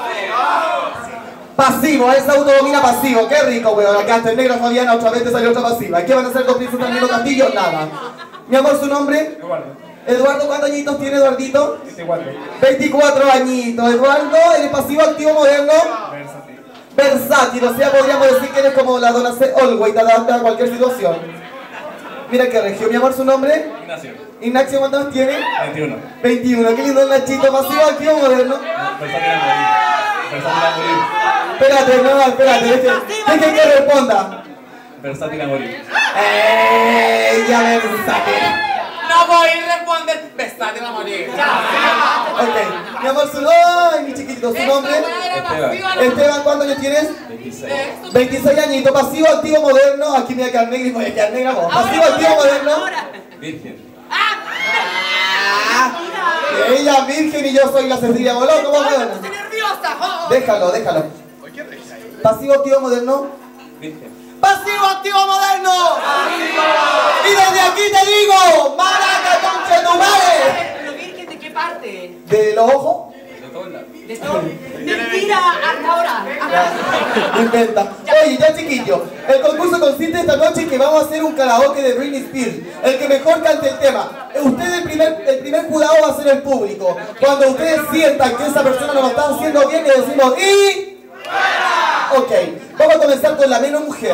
Pasivo, esa autodomina pasivo. Qué rico, weón. Acá está el negro Fabiana, otra vez te salió otra pasiva. ¿Qué van a hacer dos piezas del mismo castillo? Nada. Mi amor, ¿su nombre? Eduardo. Eduardo, ¿cuántos añitos tiene Eduardito? veinticuatro. veinticuatro añitos. Eduardo, ¿eres pasivo, activo, moderno? Versátil. Versátil, o sea, podríamos decir que eres como la dona C. Always, adapta a cualquier situación. Mira qué regio. Mi amor, ¿su nombre? Ignacio. Ignacio, ¿cuántos años tiene? veintiuno. veintiuno. Qué lindo el Nachito. Pasivo, activo, moderno. Versátil a morir. Versátil a morir. Espérate, no, espérate. Deje, deje que responda. Versátil a morir. ¡Eh! Ya versátil. No voy a responder. Besate la morir. Ok. Mi amor, su ¡ay, mi chiquitito! ¿Su nombre? Esteban. Esteban, ¿cuántos años tienes? veintiséis. veintiséis añitos. Pasivo, activo, moderno. Aquí me voy a quedar negra y voy a quedar negra vos. Pasivo, activo, moderno. Virgen. Ah, ella es virgen y yo soy la Cecilia Bolón. ¿Cómo moderno? nerviosa! Déjalo, déjalo. Pasivo, activo, moderno. Virgen. ¡Pasivo, activo, moderno! Y desde aquí te digo, ¡Maraca, concha tu madre! ¿Pero virgen de qué parte? ¿De los ojos? De todos lados. De todo. Mentira, hasta ahora. Inventa. Oye, ya chiquillo, el concurso consiste esta noche en que vamos a hacer un karaoke de Britney Spears. El que mejor cante el tema. Usted, el primer, el primer jurado, va a ser el público. Cuando ustedes sientan que esa persona no lo está haciendo bien, le decimos ¡y! Ok, vamos a comenzar con la menos mujer.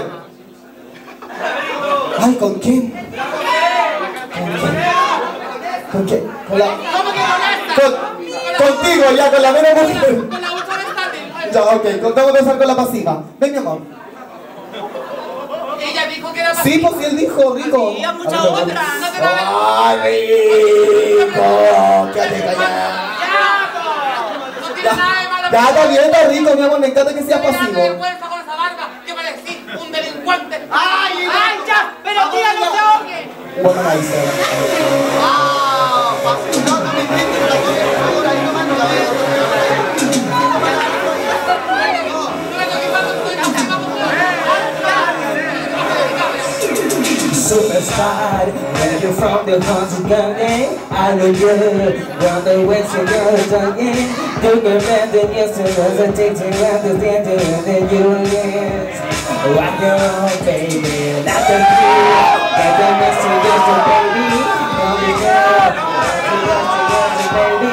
Ay, ¿con quién? ¿Con quién? ¿Con quién? Con la... ¿Cómo que con esta? Con... Contigo, ya, con la menos mujer. Con la ultra versátil. Ya, ok, vamos a empezar con la pasiva. Ven, mi amor. Ella dijo que era Sí, pasiva. pues sí, él dijo, rico. Sí, hay muchas A ver, otras. No te la ¡Ay, rico! Quédate callada. No tiene nada de malo. Ya, está bien, está rico, mi amor, me encanta que seas Me da pasivo. vergüenza con esa barba. Que parecí un delincuente. ¡Ay, ¡Ay, ya! ¡Pero tía, no se ahogue! Womanizer. Ah, fácil, no, no me entiendes, pero la cosa es ahora, ahí nomás no la veo. Superstar, when you're from the country gang, I know you, run the west and you're again. You can bend the yesterday, I take to understand you, and then you yes. Rock your own, baby, not the key. Get the message, yes, the baby. Come here, girl, baby.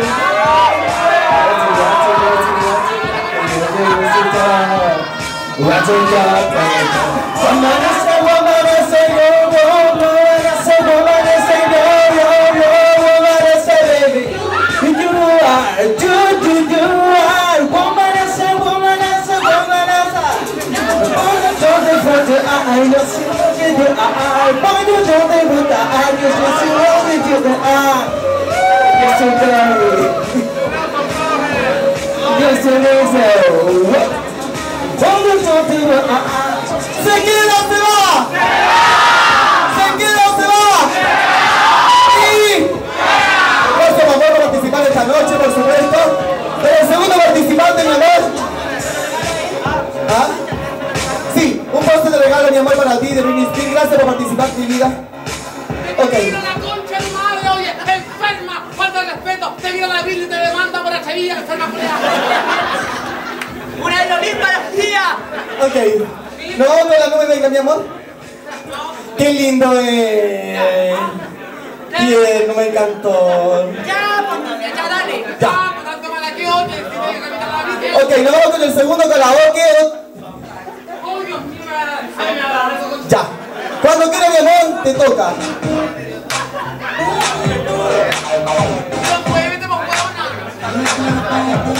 What's your job, baby? Woman, I say, woman, I say, yo, yo, woman, I say, woman, I say, yo, yo, yo, woman, I say, baby. You are, do, do, do, are. Woman, I say, woman, I say, woman, I say. Woman, don't they put the eye, you see what you do, eye. Why do don't they put the eye, you just see what they do, the eye. Yes, okay. Yes, it is, oh. ¿Se queda o se va? ¿Se queda o se va? Sí. Por favor, por participar esta noche, por supuesto. Pero el segundo participante, mi amor. ¿Ah? Sí, un postre de regalo, mi amor, para ti, de Britney Spears. Gracias por participar, mi vida. Ok. La concha de madre, oye, enferma, falta de respeto. Te viene la Biblia y te demanda por H enferma culiada. ¡Una aerolín para la tía! Ok. ¿Nos vamos con la nube, venga, mi amor? Qué lindo es. Bien, no me encantó. ¡Ya, pues, ya, dale! Ya. Pues tanto mala que oye, si te viene a quitar la Biblia. Ok, nos vamos con el segundo karaoke. Oh, Dios mío, ay, me agarré eso con... Ya. Cuando quiera, mi amor, te toca. No puede, vete por huevona.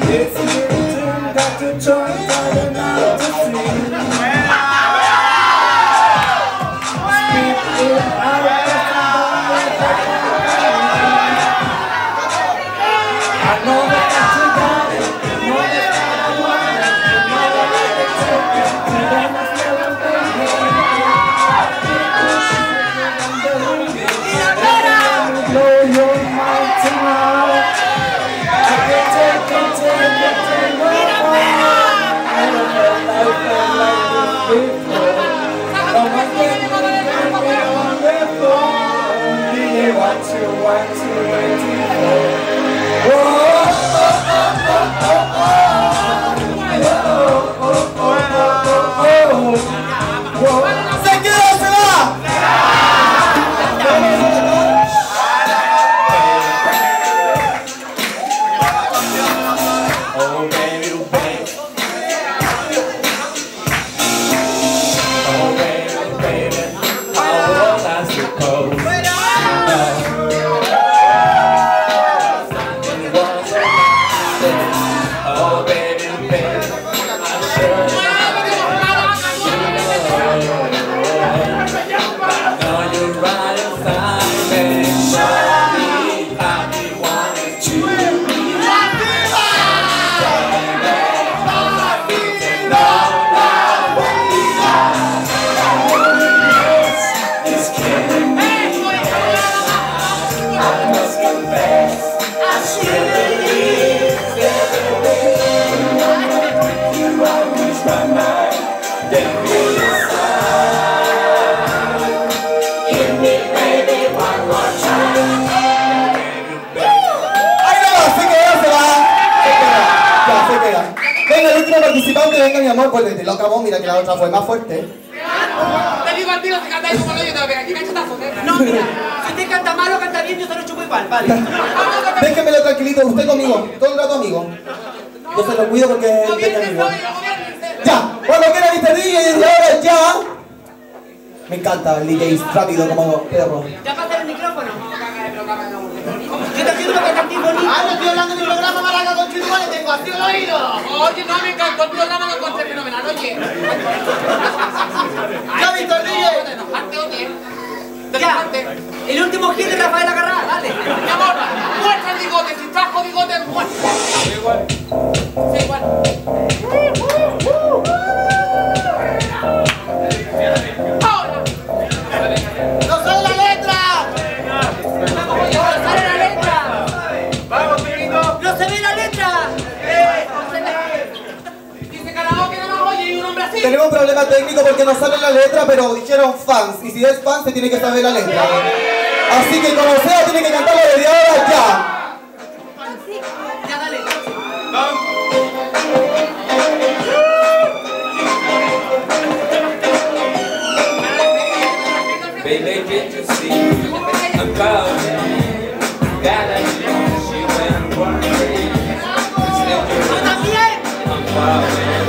¿Se queda o se va? Oh baby, oh baby. Oh baby, baby. How was I supposed to know? Oh baby, baby. I'm sure I know you're right inside me. Show me how you want it to be. Venga, el último participante, venga mi amor, pues te lo acabó, mira que la otra fue más fuerte. Te digo al tiro, si cantáis como lo yo te lo pego aquí, cachetazo, ¿eh? No, mira, si usted canta mal o canta bien, yo se lo chupo igual, vale. Déjenmelo tranquilito, usted conmigo, todo el rato amigo. Yo se lo cuido porque es No de vienes amigo. hoy, no vienes. Ya, cuando quiera mister D J, y ahora ya. Me encanta el D J rápido como perro. ¿Ya pasa el micrófono? Yo te pido que cantís bonito. Ah, no estoy hablando de mi programa, Maraca, con Chico, le tengo así el oído. Oye, no, me encantó el programa, lo encontré fenomenal, oye. ¿Ya has visto el D J? De enojarte, oye. De Ya, enojarte. el último hit de Rafael Agarrá, dale. Mi amor, muestra el bigote, si trajo bigote, muestra. Igual. Sí, igual. Ahora. ¡No sé la letra! problema técnico porque no sale la letra, pero dijeron fans. Y si es fan, se tiene que saber la letra. Así que como sea, tiene que cantarlo desde ahora ya. Ya, dale. Baby, can't you see I'm calling? Gotta know she went worried. I'm calling.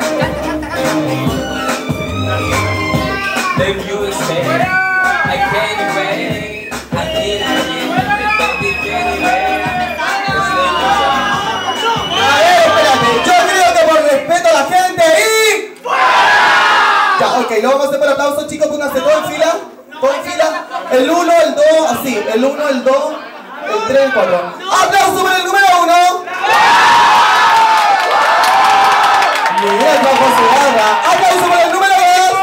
If you would stay, I can't wait. I need it, baby, can't wait. A ver, espérate, yo creo que por respeto a la gente y... Ya, ok, lo vamos a hacer por aplausos, chicos, pónganse todos en fila. Todos en fila. El uno, el dos, así. El uno, el dos, el tres, el cuatro. ¡Aplauso por el número uno! Mira cómo se agarra. ¡Aplauso por el número dos!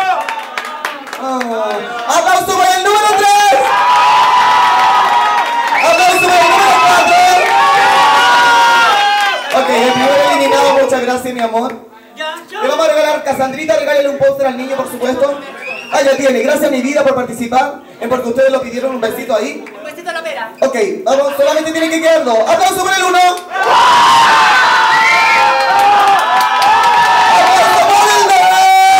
Oh. ¡Aplauso por el número tres! ¡Aplauso por el número cuatro! Ok, el primer eliminado, muchas gracias, mi amor. Le vamos a regalar, Casandrita, regálale un póster al niño, por supuesto. Ah, ya tiene. Gracias, mi vida, por participar. En porque ustedes lo pidieron, un besito ahí. Un besito a la pera. Ok, vamos, solamente tienen que quedar dos. ¡Aplauso por el uno! ¡Aplauso por el dos!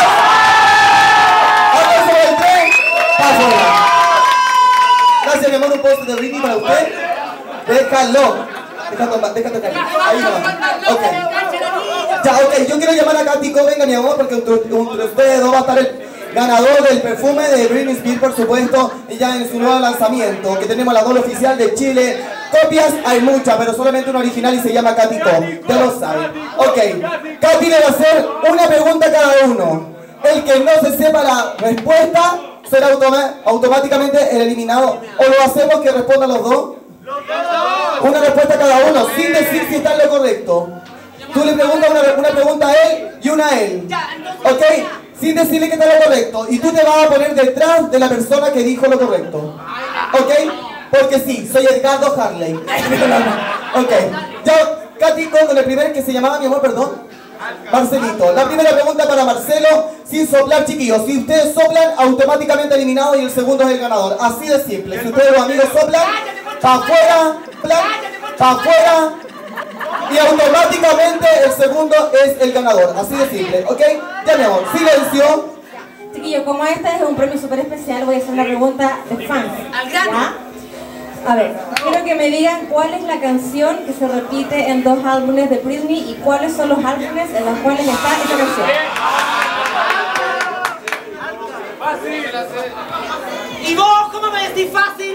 ¡Aplauso por el tres! ¡Paso! Gracias, mi amor, un póster de Britney para usted. Déjalo. Déjalo, déjalo caer. Ahí no. Ok. Ya, ok, yo quiero llamar a Katy Co, venga mi amor, porque entre ustedes dos va a estar el ganador del perfume de Britney Spears, por supuesto, y ya en su nuevo lanzamiento, que tenemos la doble oficial de Chile. Copias hay muchas, pero solamente una original y se llama Katy Co, ya lo saben. Ok, Katy le va a hacer una pregunta a cada uno. El que no se sepa la respuesta será automa automáticamente el eliminado. ¿O lo hacemos que respondan los dos? Una respuesta a cada uno, sin decir si está en lo correcto. Tú le preguntas una, una pregunta a él y una a él. ¿Ok? Sin decirle que está lo correcto. Y tú te vas a poner detrás de la persona que dijo lo correcto. ¿Ok? Porque sí, soy Edgardo Harley. Ok. Ya, Katy, con el primer que se llamaba, mi amor, perdón. Marcelito. La primera pregunta para Marcelo, sin soplar, chiquillos. Si ustedes soplan, automáticamente eliminado y el segundo es el ganador. Así de simple. Si ustedes, los amigos, soplan, para afuera, plan, para afuera. Y automáticamente el segundo es el ganador, así de simple, ¿ok? Ya mi amor, silencio. Chiquillos, como este es un premio súper especial, voy a hacer una pregunta de fans. ¿Ya? A ver, quiero que me digan cuál es la canción que se repite en dos álbumes de Britney y cuáles son los álbumes en los cuales está esa canción. ¿Y vos cómo me decís fácil?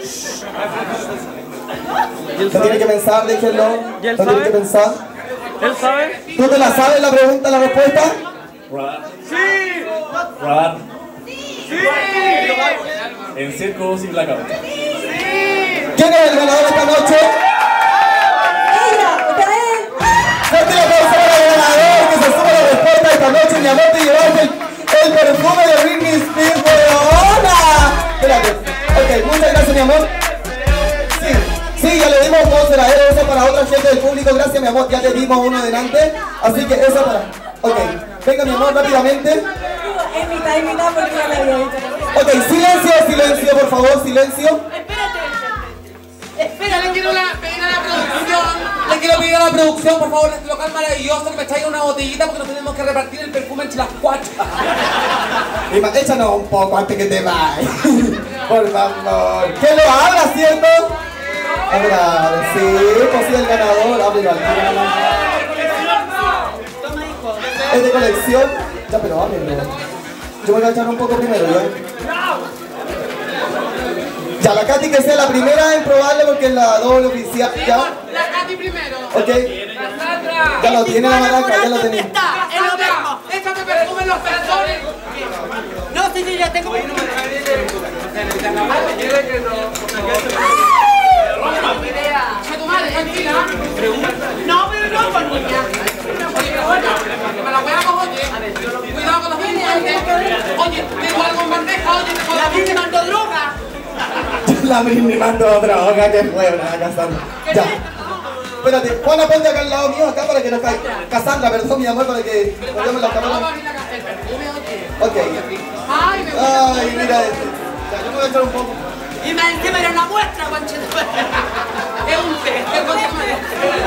No tiene que pensar, déjenlo. No tiene que pensar. ¿Él sabe? ¿Tú te la sabes la pregunta, la respuesta? Sí. Radar. Sí. En Circus y Blackout. ¿Quién es el ganador esta noche? ¡Ella! ¡Ustedes! ¡Fuerte el aplauso para el ganador que se suma la respuesta esta noche! Mi amor, te llevaste el, el perfume de Britney Spears, ¡hola! Espérate. Ok, muchas gracias, mi amor. Sí, ya le dimos dos de la era, eso para otra gente del público, gracias mi amor, ya le dimos uno delante, así que eso para... Ok, venga mi amor, rápidamente. Es mitad y mitad porque ya le había dicho. Ok, silencio, silencio, por favor, silencio. Espérate. Espera, le quiero la, pedir a la producción, le quiero pedir a la producción, por favor, este local maravilloso, que me traiga una botellita porque nos tenemos que repartir el perfume entre las cuatro. Y échanos un poco antes que te vayas. Por favor. Que lo haga, ¿cierto? Ahora, sí, pues sí, el ganador, ábrelo al tiro. Es de colección. Ya, pero ábrelo. Yo voy a echar un poco primero, ¿ya? Ya, la Katy que sea la primera en probarlo porque es la doble oficial, ¿ya? La Katy primero. Ok. Ya lo tiene la maraca, ya lo tenía. Es lo mismo. Échate perfume en los pezones. No, sí, sí, ya tengo. A tu madre, tranquila. No, pero no, por niña. Oye, pero bueno, que me la weamos, oye. Cuidado con los dientes. Oye, tengo algo en bandeja, oye, te puedo... La Britney mandó droga. La Britney mandó droga, que fue una Cassandra. Ya. Espérate, Juana, ponte acá al lado mío, acá para que no caiga. Cassandra, perdón, mi amor, para que... Vayamos la cámara. El perfume, oye. Ok. Ay, me Ay, mira este. Ya, yo me voy a echar un poco. Y más encima era una muestra, conchito. Es un té, es un té.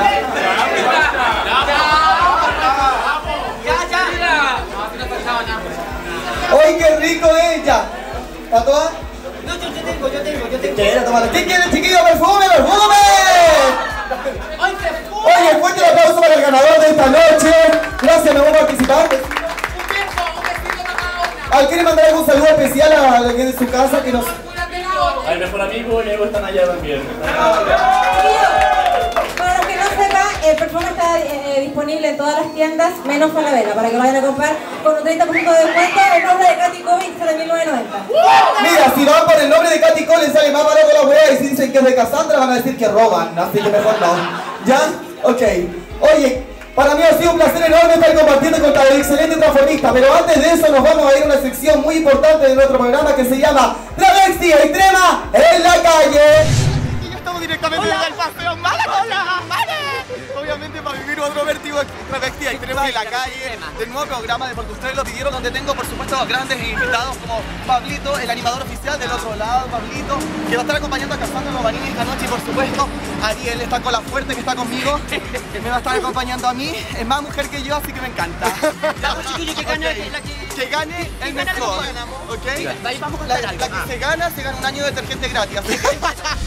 Ya, ya, ya. No, si no pasaba nada. ¡Ay, qué rico ella! ¿Está toda? No, yo, yo tengo, yo tengo, yo tengo. ¿Quién tomar? ¿Quién quiere, chiquillo? ¡Perfume, perfume! ¡Ay, perfume! Oye, fuerte el aplauso para el ganador de esta noche. Gracias, me voy a participar. Un beso, un besito para cada una. Ah, ¿quiere mandar algún saludo especial a alguien de su casa que nos... A mi mejor amigo y Ego están allá también. Para los que no sepan, el perfume está eh, disponible en todas las tiendas, menos Falabella, para que lo vayan a comprar con un treinta por ciento de descuento. El nombre de Katy Kobe sale mil novecientos noventa. Mira, si van por el nombre de Katy Cole, sale más barato la weá, y si dicen que es de Cassandra van a decir que roban, así que mejor no. ¿Ya? Ok. Oye, para mí ha sido un placer enorme estar compartiendo con el excelente transformista, pero antes de eso nos vamos a ir a una sección muy importante de nuestro programa que se llama Travesti Extrema en la calle. Y ya estamos directamente desde el paseo Mala. Hola, Mala. Obviamente para vivir otro vértigo travesti extrema en la calle, del nuevo programa de Porque Ustedes Lo Pidieron, donde tengo por supuesto a grandes invitados como Pablito, el animador oficial del otro lado, Pablito, que va a estar acompañando a Cassandra Romanini esta noche, y por supuesto Ariel, esta cola fuerte que está conmigo, que me va a estar acompañando a mí, es más mujer que yo, así que me encanta. Chiquillo, que gane Ok. la que... Que gane el mejor, ¿ok? Ahí vamos a La, contar la algo. que se gana, se gana un año de detergente gratis, así que...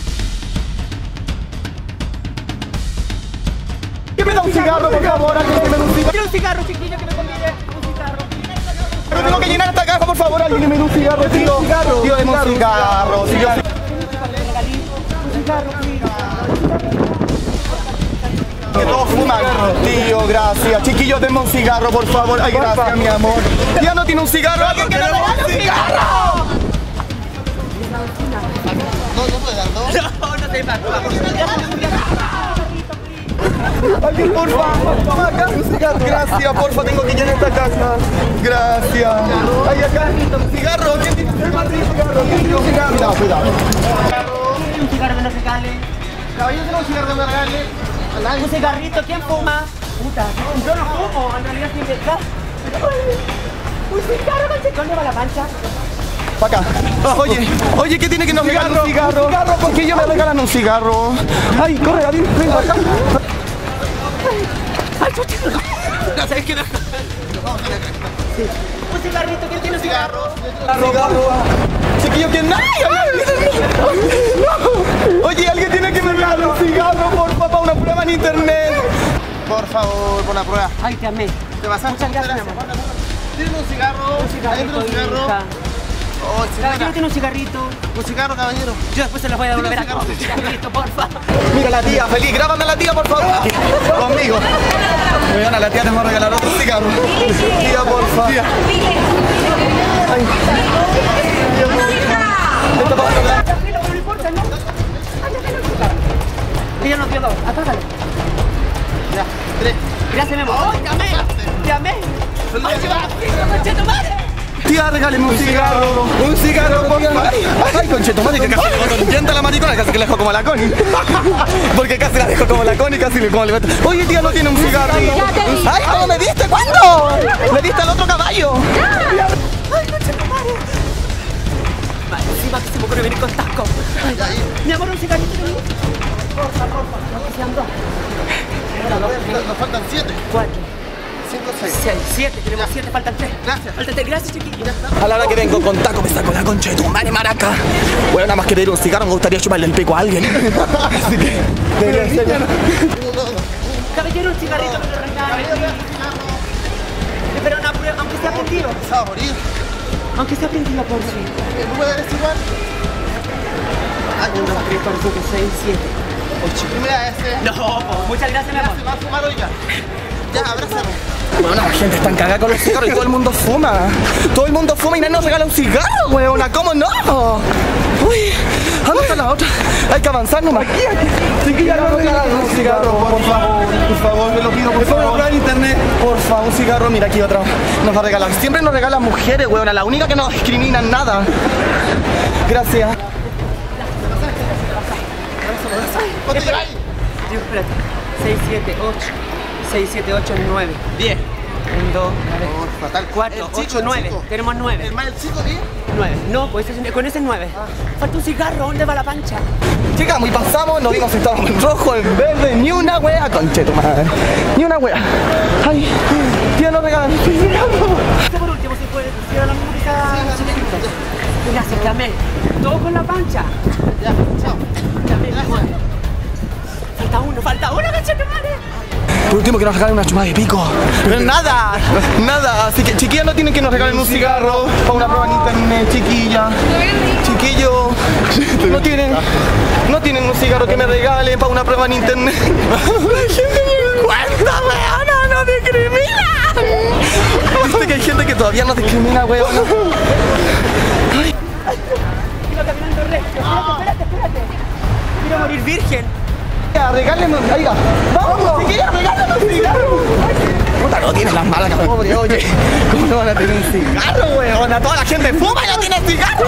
¿Qué me da un cigarro, por favor? ¿Alguien que me da un cigarro? Quiero un cigarro, chiquillo, que me convide un cigarro. Pero tengo que llenar esta caja, por favor. Alguien me da un cigarro, tío. Tío, deme un cigarro. Si yo... Que todos fuman. Tío, gracias. Chiquillos, denme un cigarro, por favor. Ay, gracias, mi amor. Ya no tiene un cigarro. ¿Alguien que me regale un cigarro? No, no puede dar dos. No, no te paso. Alguien, porfa, acá un cigarro. Gracias, porfa, tengo que llenar esta casa. Gracias. Ay, acá, cigarro. ¿Quién tiene un cigarro? ¿Quién tiene un cigarro? Cuidado, cuidado. Un cigarro que no se regale. Caballero, ¿tiene un cigarro que me regale? Un cigarrito, ¿quién fuma? Puta, yo no fumo, en realidad estoy de... Un cigarro, ¿con dónde va la pancha? Pa' acá. Oye, oye, ¿qué tiene que nos regalar un cigarro? Un cigarro, porque ellos me regalan un cigarro. Ay, corre, David, ven acá. Ay, chucha. No sabes qué. Sí. Un cigarrito, ¿quién tiene un cigarro? Cigarro. Chiquillo, ¿quién? ¡No! Oye, alguien tiene que me regalar un cigarro, por favor, una prueba en internet. Por favor, por la prueba. Ay, te amé. ¿Te vas a Muchas gracias, mi amor. ¿Tiene un cigarro? Un cigarrito, un cigarro? hija. Oh, Caballero, tiene un cigarrito. Un cigarro, caballero. Yo después se los voy a devolver a ¿Tiene un un cigarrito, porfa. Mira la tía, feliz, grábame a la tía, por favor. Conmigo. Me van a la tía, te voy a regalar otro cigarro. Tía, porfa. Tía. Ay. Esto va a hablar. No importa, ¿no? Ella nos dio dos, apágalo. Ya, tres. Gracias, mi amor. ¡Ay, te amé! ¡Te amé! ¡Ay, te amé! ¡Conche tu madre! Tía, regáleme un cigarro. Un cigarro, por favor. Ay, conchetumare, que casi le boto el diente a la maricona, casi que le dejo como la Connie. Porque casi la dejo como la Connie, casi le como le meto. Oye, tía, no tiene un cigarro. Ay, ¿cómo me diste? ¿Cuándo? Le diste al otro caballo. ¡Ay, conchetumare! Vale, encima que se me ocurre venir con taco. Ay, mi amor, un cigarrito. Porfa, porfa, aunque sean dos. Nos faltan siete. Cuatro. Cinco, seis. Seis, siete, tenemos siete, faltan tres. Gracias. Faltan tres, gracias, chiquillo. A la hora que vengo con taco me saco la concha de tu madre, maraca. Bueno, nada más que pedir un cigarro me gustaría chuparle el pico a alguien. Así que debería ser. Caballero, un cigarrito que lo regale. Pero una prueba, aunque sea prendido. Se va a morir. Aunque sea prendido, por sí. ¿El número eres igual? uno, dos, tres, cuatro, cinco, seis, siete, ocho. Mira ese. No, po, muchas gracias, mi amor. Se va a fumar hoy ya. Ya, abrázame. Bueno, la gente está cagada con los cigarros y todo el mundo fuma. Todo el mundo fuma y nadie nos regala un cigarro, weona. ¿Cómo no? Uy, ¿dónde está la otra? Hay que avanzar nomás. Aquí, aquí. Chiquilla, no regalan un cigarro, por favor. Por favor, me lo pido, por favor. En internet. Por favor, un cigarro. Mira, aquí otra. Nos va a regalar. Siempre nos regalan mujeres, weona. La única que no discriminan nada. Gracias. ¿Cuánto lleváis? Dios, espérate. seis, siete, ocho. seis, siete, ocho, nueve. diez. Un, dos, Oh, fatal. cuatro, El chico, ocho, el nueve. chico. Tenemos nueve. ¿El más el chico qué? Nueve. No, pues ese es- con ese es nueve. Falta un cigarro, ¿dónde va la pancha? Llegamos y pasamos, nos vimos si estábamos en rojo, en verde, ni una wea, conche tu madre. Ni una wea. Ay, tía, no regalan. Por último, si puede, cierra la música. Gracias, llamé. Todo con la pancha. Ya, chao. Llamé, falta uno, falta uno, conche tu madre. Por último que nos regalen una chumada de pico. Pero nada, nada. Así que chiquillas no tienen que nos regalen un cigarro para una prueba en internet, chiquilla. Chiquillo, no tienen, no tienen un cigarro que me regalen para una prueba en internet. La gente me cuenta, weona, no discrimina. Viste que hay gente que todavía no discrimina, weona. Quiero caminando recto. Espérate, espérate, espérate. Quiero morir virgen. Regáleme, oiga, vamos, chiquilla, regáleme un cigarro. Puta, no tiene las malas, pobre, oye. ¿Cómo no van a tener un cigarro, weona? Toda la gente fuma y no tiene cigarro.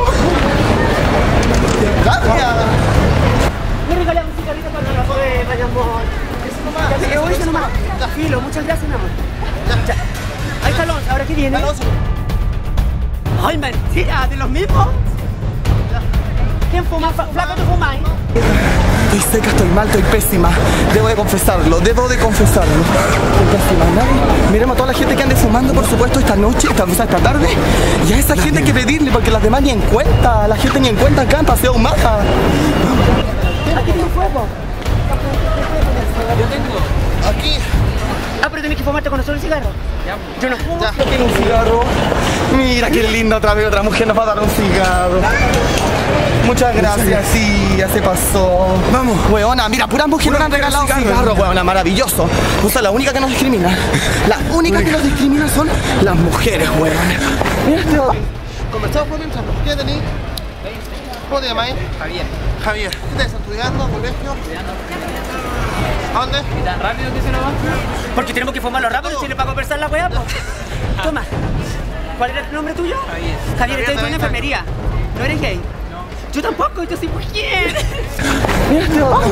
Gracias. Me regalamos un cigarrito para no poder, vayamos. Ya te quedó eso nomás. Filo, muchas gracias, mi amor. Ya. Ahí está Alonso, ¿ahora qué viene? Ay, mentira, ¿de los mismos? ¿Quién fuma? ¿Flaco, tú fumas? Estoy seca, estoy mal, estoy pésima. Debo de confesarlo, debo de confesarlo. Estoy pésima, nadie. Miremos a toda la gente que ande fumando, por supuesto, esta noche, esta, esta tarde. Y a esa gente hay que pedirle, porque las demás ni en cuenta. La gente ni en cuenta acá en Paseo Humada. Aquí tiene fuego. Yo tengo. Aquí. Ah, pero tenés que fumarte con nosotros un cigarro. Yo no fumo. Ya, no quiero un cigarro. Mira qué lindo, otra vez otra mujer nos va a dar un cigarro. Muchas gracias, sí, ya se pasó. Vamos, weona, mira, puras mujeres nos han regalado un cigarro, weona, maravilloso. O sea, la única que nos discrimina, las únicas que nos discriminan son las mujeres, weona. Mira este otro. Conversamos por mientras, ¿qué tenéis? ¿Cómo te llamáis? Javier. Javier, ¿qué te estás estudiando? ¿Colegio? ¿A dónde? ¿Y tan rápido que se nos va? Porque tenemos que fumarlo rápido, si le para conversar la weá, pues. Toma. ¿Cuál era el nombre tuyo? Javier. Javier, estás en enfermería. ¿No eres gay? No. Yo tampoco, yo soy mujer. Mira este otro.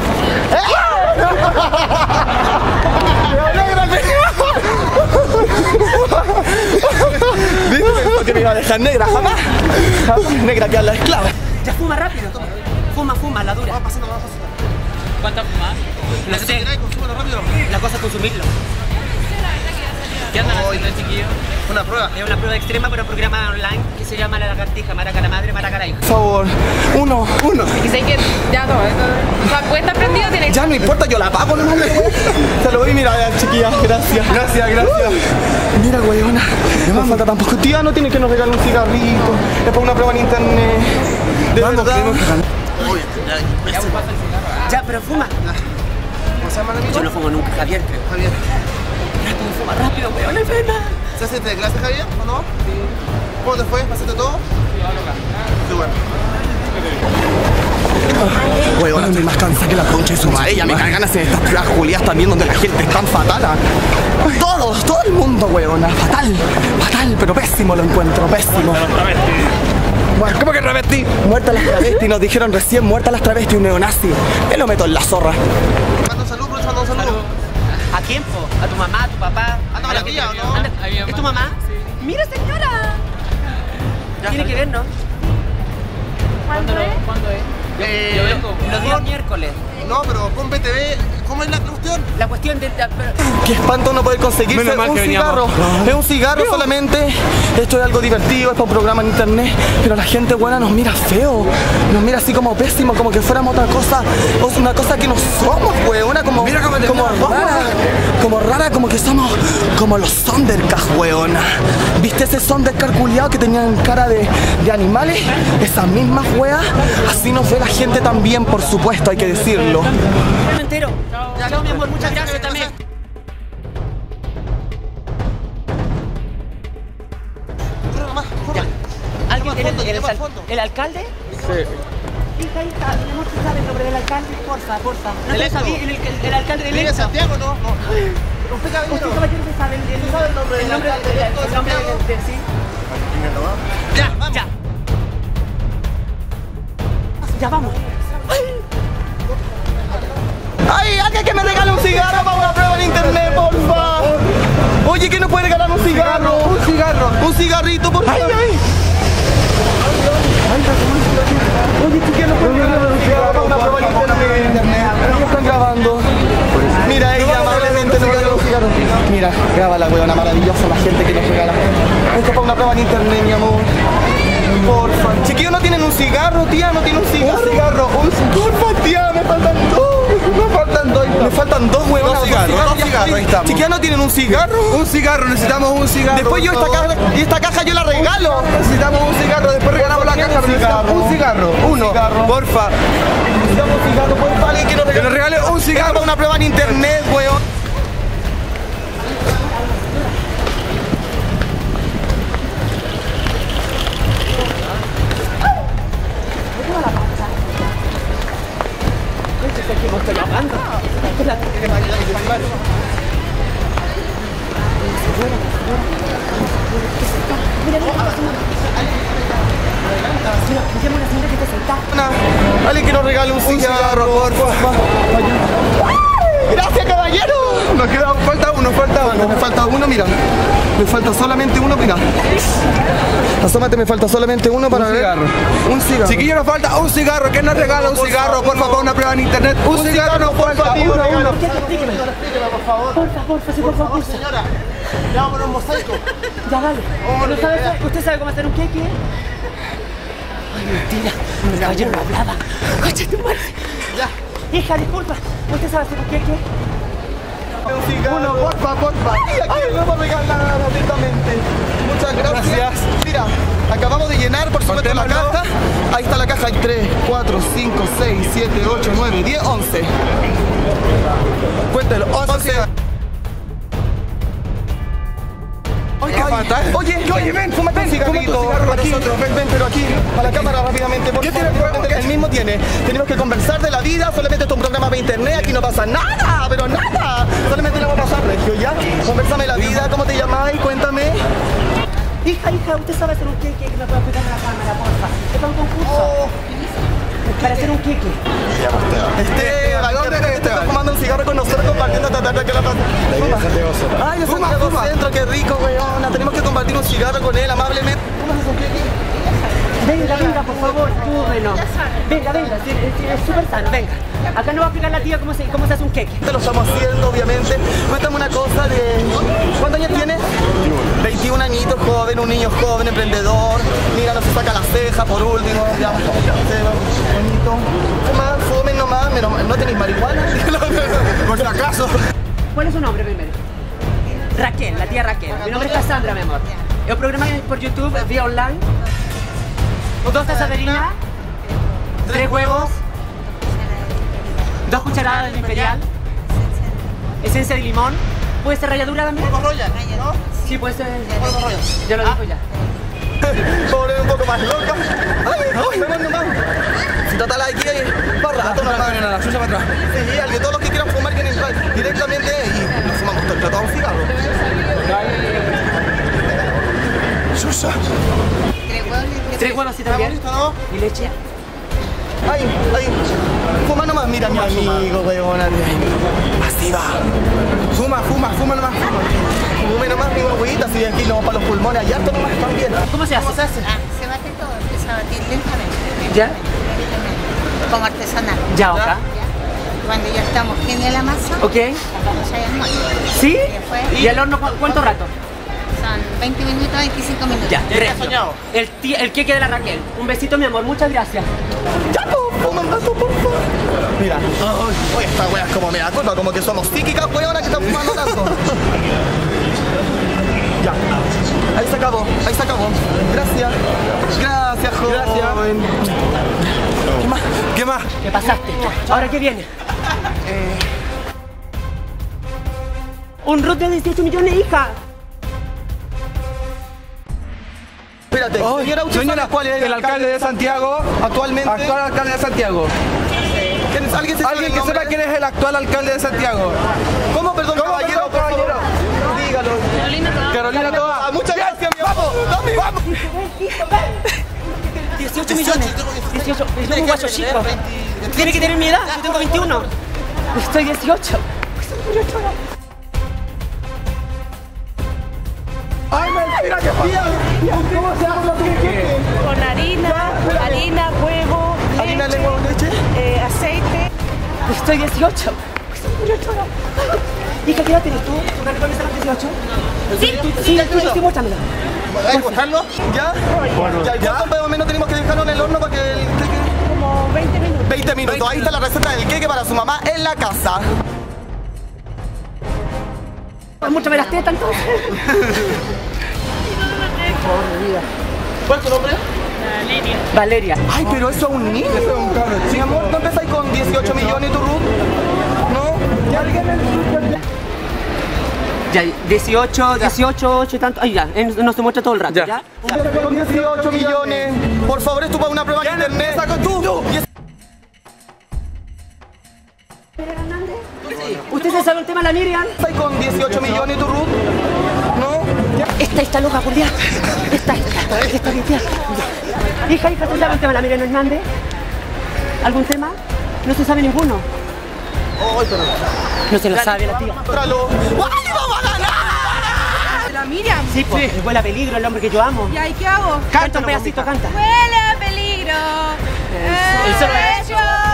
¿Viste? Pensó que me iba a dejar negra, jamás. Jamás negra que a la esclava. Ya fuma rápido. Fuma, fuma, la dura. Va pasando, va pasando. ¿Cuántas fumas? No sé. Consúmelo rápido. La cosa es consumirlo. ¿Qué andan haciendo, chiquillos? Una prueba. Es una prueba extrema para un programa online que se llama La Lagartija, Maraca la Madre, Maraca la Hija. Por favor, uno, uno. Y sé que ya todo, o sea, puede estar prendido, tiene Ya no importa, yo la pago, no mames. Te lo voy, mira, chiquilla, gracias. Gracias, gracias. Mira, weona, no me falta tampoco. Tía, no tiene que nos regalar un cigarrito. Es para una prueba en internet. De verdad. Ya, pero fuma. ¿Cómo se llama el amigo? Yo no fumo nunca, Javier, creo. Javier. Ya, tú fuma rápido, weón, es pena. ¿Se hace de clase, Javier, o no? Sí. ¿Cómo te fue? ¿Pasaste todo? Sí, bueno. Weona, estoy más cansada que la concha de su madre. Ya me cargan hacer estas pruebas Julias también donde la gente es tan fatal. Todos, todo el mundo, weona. Fatal, fatal, pero pésimo lo encuentro, pésimo. Bueno, ¿cómo que travesti? Muertas las travestis, nos dijeron recién muertas las travestis, un neonazi. Me lo meto en la zorra. Mando un saludo, mando un saludo. ¿A quién, po? ¿A tu mamá, a tu papá? ¿Anda la tía o no? Anda- ¿Es tu mamá? Sí. ¡Mira, señora! Tiene que ver, ¿no? ¿Cuándo es? ¿Cuándo es? Eh, Yo vengo. Los días miércoles. No, pero pon B T V, ¿cómo es la cuestión? La cuestión de... de- pero- Qué espanto no poder conseguirse Menos mal un que cigarro. veníamos. Es un cigarro solamente. Esto es algo divertido, es para un programa en internet. Pero la gente buena nos mira feo. Nos mira así como pésimo, como que fuéramos otra cosa. O una cosa que no somos, weona. Como, como rara. Como rara, como que somos como los Thundercats, weona. ¿Viste ese Thundercat culiao que tenían cara de, de animales? Esas mismas weas. Así nos ve la gente también, por supuesto, hay que decirlo. Me entero. Chao, mi amor, muchas gracias también. Ya. ¿Alguien, el, el, el, el alcalde? Sí. Hija, hija, mi amor, ¿tú sabes el nombre del alcalde? Porfa, porfa. ¿No te Electo. sabía el, el, el alcalde ¿Vive electo? en Santiago, no? No. ¿Usted caballero? ¿Usted caballero se sabe el, el, ¿Sabe el nombre del nombre alcalde del- electo de el nombre Santiago? del- del- sí? Ya, vamos. Ya. Ya vamos. ¡Ay, alguien que me regale un cigarro para una prueba en internet, por favor! Oye, ¿quién nos puede regalar un cigarro? Un cigarro. Un cigarrito, por favor. Ay, ay. Oye, ¿tú quién nos puede regalar un cigarro? Una prueba en internet. ¿Qué están grabando? Mira, ella amablemente nos regala un cigarro. Mira, graba la huevona maravillosa, la gente que nos regala. Esto es para una prueba en internet, mi amor. Porfa. Chiquillos, ¿no tienen un cigarro, tía? ¿No tienen un cigarro? Un cigarro, un cigarro. Porfa, tía, me faltan dos. Me faltan dos. Me faltan dos huevos. Dos cigarros, dos cigarros, ahí estamos. Chiquillos, ¿no tienen un cigarro? Un cigarro, necesitamos un cigarro. Después yo esta caja, y esta caja yo la regalo. Necesitamos un cigarro, después regalamos la caja, pero necesitamos un cigarro. Uno, porfa. Necesitamos un cigarro, porfa. Alguien que nos regale, que nos regale un cigarro para una prueba en internet, weón. Que me estoy ahogando. Alguien que nos regale un cigarro, por favor. Gracias, caballero. Nos queda, falta uno, falta uno. Me falta uno, mira. Me falta solamente uno, mira. Asómate, me falta solamente uno para un ver. Cigarro. Un cigarro. Chiquillo, nos falta un cigarro. ¿Quién nos regala un por cigarro? Favor, por favor, una prueba en internet. Un, un cigarro, cigarro nos falta. Uno, uno. uno. Explíqueme, por favor. Porfa, porfa, sí, por favor. Señora, le vamos a poner un mosaico. Ya, dale. ¿No sabe, ¿Usted sabe cómo hacer un queque? Ay, mentira. El caballero no hablaba. Coche, tu madre. Ya. Hija, disculpa. ¿Usted sabe hacer un queque? Uno, porfa, porfa. Ay, aquí le vamos a regalar atentamente. Muchas gracias. gracias. Mira, acabamos de llenar, por supuesto, la caja. Ahí está la caja. Hay tres, cuatro, cinco, seis, siete, ocho, nueve, diez, once. Cuéntelo, once. Oye, ¿qué falta? Oye, oye, ven, fúmate un cigarrito para nosotros. Ven, ven, pero aquí, a la cámara rápidamente. ¿Qué tiene? El mismo tiene. Tenemos que conversar de la vida. Solamente esto es un programa de internet. Aquí no pasa nada, pero nada. Solamente le vamos a pasar, Regio, ¿ya? Conversame la vida. ¿Cómo te llamáis? Cuéntame. Hija, hija, ¿usted sabe hacer un queque? Que me pueda explicar en la cámara, porfa. Es para un concurso. Oh. Para hacer un queque. Esteban, ¿dónde estás fumando un cigarro con nosotros compartiendo esta tarde que la pasa? Ay, de Santiago Centro, qué rico, weona. Tenemos que compartir un cigarro con él amablemente. Venga, venga, por favor, fúmelo. Venga, venga, es es súper sano, venga. Acá nos va a explicar la tía cómo se, cómo se hace un queque. Te lo estamos haciendo, obviamente. Cuéntame una cosa de... ¿Cuántos años tienes? veintiún añitos, joven, un niño joven, emprendedor. Mira, no se saca la ceja, por último. Ya, bonito. Fuma, fumen nomás, pero no tenéis marihuana. Por si acaso. ¿Cuál es su nombre primero? Raquel, la tía Raquel. Mi nombre es Cassandra, mi amor. Es un programa por YouTube, vía online. Dos tazas de harina, tres huevos, dos cucharadas de imperial, esencia de limón. ¿Puede ser ralladura también? ¿Polvo royal? ¿No? Sí, puede ser. Polvo royal. Ya lo dijo ya. Pobre, un poco más loca. Ay, ay, me mando más. Si total aquí hay para rato, no más. La suya para atrás. Sí, al que todos los que quieran fumar quieren entrar directamente y nos fumamos todo el tratado un cigarro. Susa. Tres huevos, sí, también. ¿Y leche? Ay, ay. Fuma nomás, mira mi amigo, weón. Así va. Fuma, fuma, fuma nomás, fuma. Fume nomás, mi huevita, si aquí no para los pulmones, allá esto nomás también. ¿Cómo se hace? ¿Cómo se hace? Ah, se bate todo, empieza a batir lentamente. ¿Ya? Lentamente. Como artesanal. Ya, ok. Cuando ya está homogénea la masa, ok. sacamos ahí al molde. ¿Sí? Y, después, ¿Y el horno cuánto rato? Son veinte minutos, veinticinco minutos. Ya, soñado. El, el queque de la Raquel. Un besito, mi amor, muchas gracias. Ya, po, mandato, por favor. Mira, oye, esta wea es como me da culpa, como que somos psíquicas, weona, que están fumando tanto. Ya, ahí se acabó, ahí se acabó. Gracias. Gracias, joven. Gracias. ¿Qué más? ¿Qué más? ¿Qué pasaste? ¿Ahora qué viene? Eh... Un root de dieciocho millones, hija. Espérate, oh, señora, señora, ¿cuál es el alcalde de Santiago actualmente? Actual alcalde de Santiago. ¿Alguien, se ¿Alguien que sepa quién es el actual alcalde de Santiago? ¿Cómo, perdón, ¿Cómo, caballero? perdón, caballero? Dígalo. Carolina Toa. Carolina Toa. Ah, muchas gracias, mi amor. Vamos, vamos. dieciocho millones. dieciocho. Es un guacho chico. Tiene que tener mi edad. Yo tengo veintiuno. Estoy dieciocho. ¡Ay, mentira, que fía! ¿Cómo se hace los queques? Con harina, harina, huevo, leche, ¿Harina, huevo, leche? Eh, aceite. Estoy dieciocho. Hija, ¿qué edad tienes tú? ¿Tú me reconoces a los dieciocho? Sí, sí, sí, sí, muéstramela. ¿Hay que mostrarlo? ¿Ya? Bueno. ¿Ya? ¿Ya? ¿Cuánto más o menos tenemos que dejarlo en el horno para que el queque...? Como veinte minutos. veinte minutos. Ahí está la receta del queque para su mamá en la casa. Muéstrame las tetas, entonces. ¿Cuál es tu nombre? Valeria. Valeria. Ay, pero eso es un niño. Eso es un cabrón. Sí, amor, ¿no empezáis con dieciocho millones y tu Ruth? ¿No? ¿Ya alguien el... Ya, dieciocho, dieciocho, ocho y tanto. Ay, ya, él nos se muestra todo el rato, ¿ya? ¿Ya? Con dieciocho millones. Por favor, esto para una prueba en internet. ¡Saco tú! ¿Usted se sabe el tema de la Miriam? ¿Estáis con dieciocho millones y tu Ruth? ¿No? Esta, esta loca, Julián. Esta, esta, esta, esta, esta. Hija, hija, ¿se sabe el tema de la Miriam Hernández? ¿Algún tema? No se sabe ninguno. Oh, pero... No se lo sabe la tía. ¡Muéstralo! ¡Ay, vamos a ganar! ¿La Miriam? Sí, pues, sí. Huele a peligro el hombre que yo amo. ¿Y ahí qué hago? Canta un pedacito, canta. Huele a peligro. El solo hecho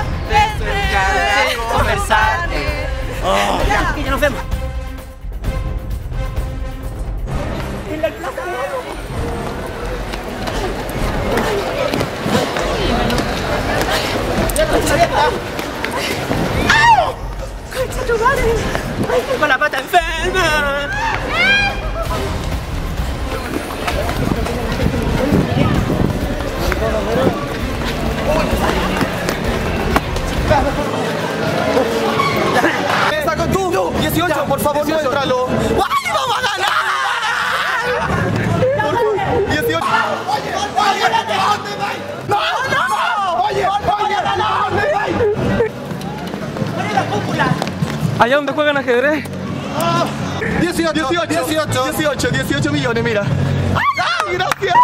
de conversarte. Oh, ya, que ya nos vemos. En la plaza de Oro. ¡Au! ¡Concha tu madre! ¡Ay, tengo la pata enferma! ¡Saco tú! dieciocho, por favor, muéstralo. ¡Ay, vamos a ganar! dieciocho. ¡Oye, oye, dónde vais! ¡No, no! ¡Oye, oye, dónde vais! ¿Cuál es la cúpula? ¿Allá donde juegan ajedrez? dieciocho, dieciocho, dieciocho, dieciocho millones, mira. ¡Ay, gracias!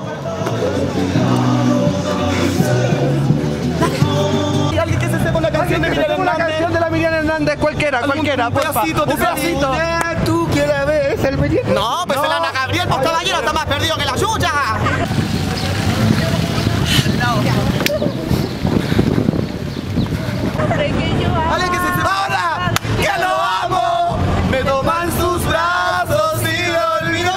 ¿Y alguien que se sepa una canción de Miriam Hernández? Una canción de la Miriam Hernández, cualquiera, cualquiera, un pedacito, un pedacito. ¿Tú que la ves, el meñique? No, pues el Ana Gabriel, pues caballero, está más perdido que la suya. Alguien que se sepa ahora, que lo amo, me toman sus brazos y me olvido.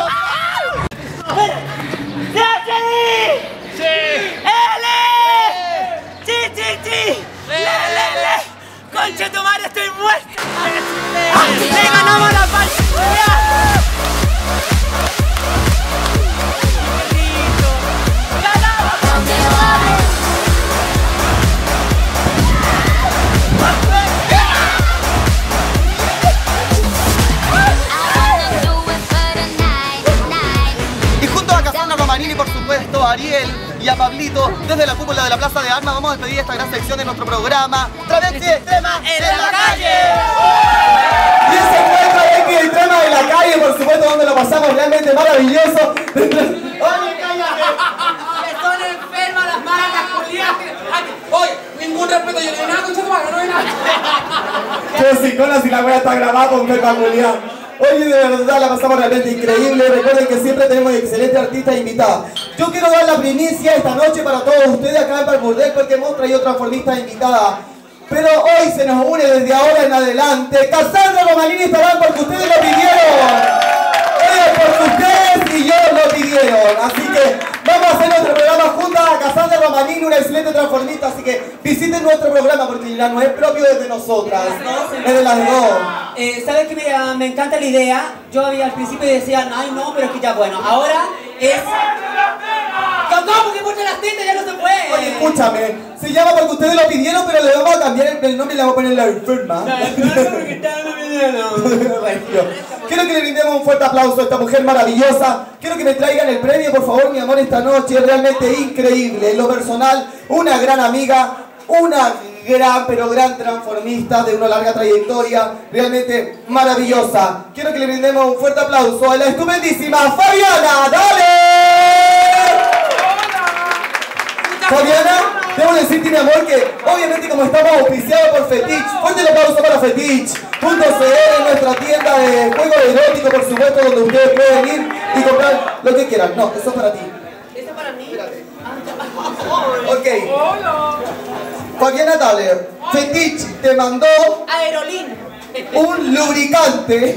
¡Sí! ¡Ele! ¡Sí, sí, sí! ¡Le, le, le! ¡Concha tu madre, estoy muerta! ¡Le ganamos la partida! Y junto a Cassandra Romanini, por supuesto, a Ariel y a Pablito, desde la cúpula de la Plaza de Armas, vamos a despedir esta gran sección de nuestro programa Travesti Extrema en la calle. Y ese fue Travesti Extrema en la calle, por supuesto, donde lo pasamos realmente maravilloso. ¡Oye, cállate! ¡Que son enfermas las malas, Julián! Oye, ningún respeto, yo no hay nada, concha tu madre, no hay nada. ¡Qué psicona si la wea está grabada con Meca Julián! Oye, de verdad la pasamos realmente increíble. Recuerden que siempre tenemos excelentes artistas invitados. Yo quiero dar la primicia esta noche para todos ustedes acá en Palburdel porque hemos traído transformistas invitadas. Pero hoy se nos une desde ahora en adelante Cassandra Romanini estarán porque ustedes lo pidieron. Ellos porque ustedes y yo lo pidieron. Así que vamos a hacer nuestro programa junto a Cassandra Romanini, una excelente transformista. Así que visiten nuestro programa porque ya no es propio desde nosotras, es de las dos. Eh, ¿Sabes qué? Me, me encanta la idea. Yo había al principio decía, ay no, pero es que ya bueno. Ahora es... ¿Cómo que muestra las tetas? Ya no se puede. Oye, escúchame, se llama porque ustedes lo pidieron, pero le vamos a cambiar el nombre y le vamos a poner la enferma. Quiero que le brindemos un fuerte aplauso a esta mujer maravillosa. Quiero que me traigan el premio, por favor, mi amor, esta noche. Es realmente increíble. En lo personal, una gran amiga, una gran, pero gran transformista de una larga trayectoria. Realmente maravillosa. Quiero que le brindemos un fuerte aplauso a la estupendísima Fabiana. ¡Dale! Fabiana. Debo decirte, mi amor, que obviamente como estamos auspiciados por Fetich, fuerte el aplauso para Fetich punto c l, nuestra tienda de juego erótico, por supuesto, donde ustedes pueden ir y comprar lo que quieran. No, eso es para ti. ¿Eso es para mí? Espérate. Ok. Fabiana Thaler, Fetich te mandó Aerolín. un lubricante.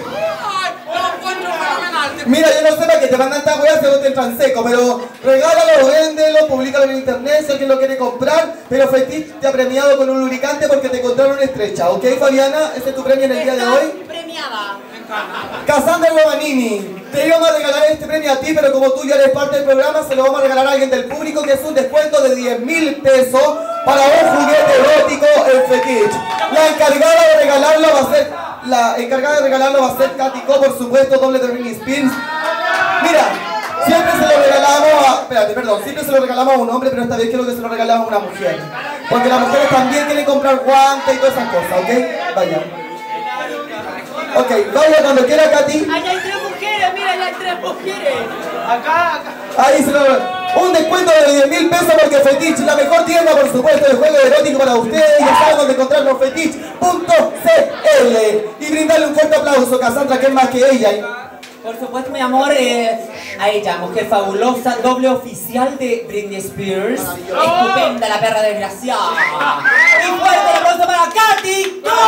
Mira, yo no sé para qué te mandan esta weá si no te entran seco, pero regálalo, véndelo, públicalo en internet si alguien lo quiere comprar, pero Fetich te ha premiado con un lubricante porque te encontraron estrecha, ¿ok, Fabiana? ¿Ese es tu premio en el día de hoy? Premiada. Cassandra Romanini, te íbamos a regalar este premio a ti, pero como tú ya eres parte del programa, se lo vamos a regalar a alguien del público, que es un descuento de diez mil pesos para un juguete erótico en Fetich. La encargada de regalarlo va a ser, la encargada de regalarlo va a ser Katy Co, por supuesto, doble de Britney Spears. Mira, siempre se lo regalamos a, espérate, perdón, siempre se lo regalamos a un hombre, pero esta vez quiero que se lo regalamos a una mujer. Porque las mujeres también quieren comprar guantes y todas esas cosas, ¿ok? Vaya. Ok, vaya cuando quiera, Katy. Allá hay tres mujeres, mira, allá hay tres mujeres. Acá, acá. Ahí se lo... Un descuento de diez mil pesos porque Fetich, la mejor tienda, por supuesto, de juego erótico para ustedes. Ya saben dónde encontrarlo, Fetich punto c l. Y brindarle un fuerte aplauso a Cassandra, que es más que ella. Por supuesto, mi amor, eh, a ella, mujer fabulosa, doble oficial de Britney Spears. Estupenda la perra desgraciada. Y fuerte el aplauso para Katy Co.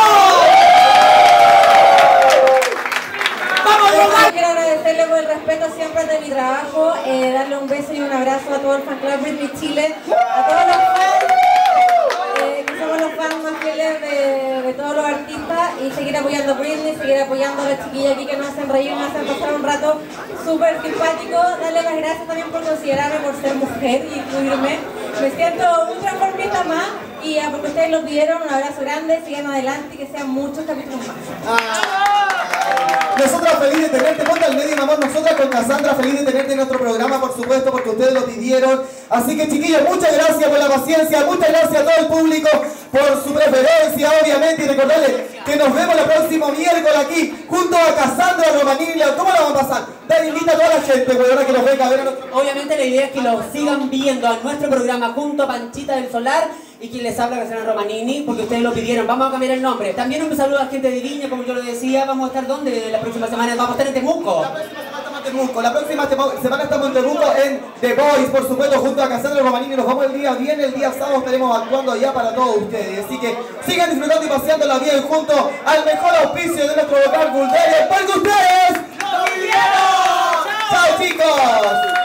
Quiero agradecerle por el respeto siempre de mi trabajo, eh, darle un beso y un abrazo a todo el fan club Britney Chile, a todos los fans, eh, que somos los fans más fieles de, de todos los artistas, y seguir apoyando a Britney, seguir apoyando a las chiquillas aquí que nos hacen reír, nos hacen pasar un rato súper simpático. Darle las gracias también por considerarme, por ser mujer y incluirme. Me siento un transformista más, y a porque ustedes lo pidieron, un abrazo grande, sigan adelante y que sean muchos capítulos más. Nosotras felices de tenerte, ponte al medio, mi amor. Nosotras con Cassandra felices de tenerte en nuestro programa, por supuesto, porque ustedes lo pidieron. Así que, chiquillos, muchas gracias por la paciencia, muchas gracias a todo el público por su preferencia, obviamente, y recordarles que nos vemos el próximo miércoles aquí, junto a Cassandra Romanini. ¿Cómo la vamos a pasar? Dale, invita a toda la gente, por ahora que nos venga a ver a nosotros. Obviamente la idea es que lo sigan viendo a nuestro programa junto a Panchita del Solar y quien les habla, Cassandra Romanini, porque ustedes lo pidieron. Vamos a cambiar el nombre. También un saludo a la gente de Viña, como yo lo decía. Vamos a estar ¿dónde la próxima semana? Vamos a estar en Temuco. La próxima semana estamos en Temuco. La próxima semana estamos en Temuco, en The Voice, por supuesto, junto a Cassandra Romanini. Nos vamos el día viernes, el día sábado estaremos actuando allá para todos ustedes. Así que sigan disfrutando y paseándola bien junto al mejor auspicio de nuestro local Cultural, porque ustedes lo vivieron. ¡Chao, chicos!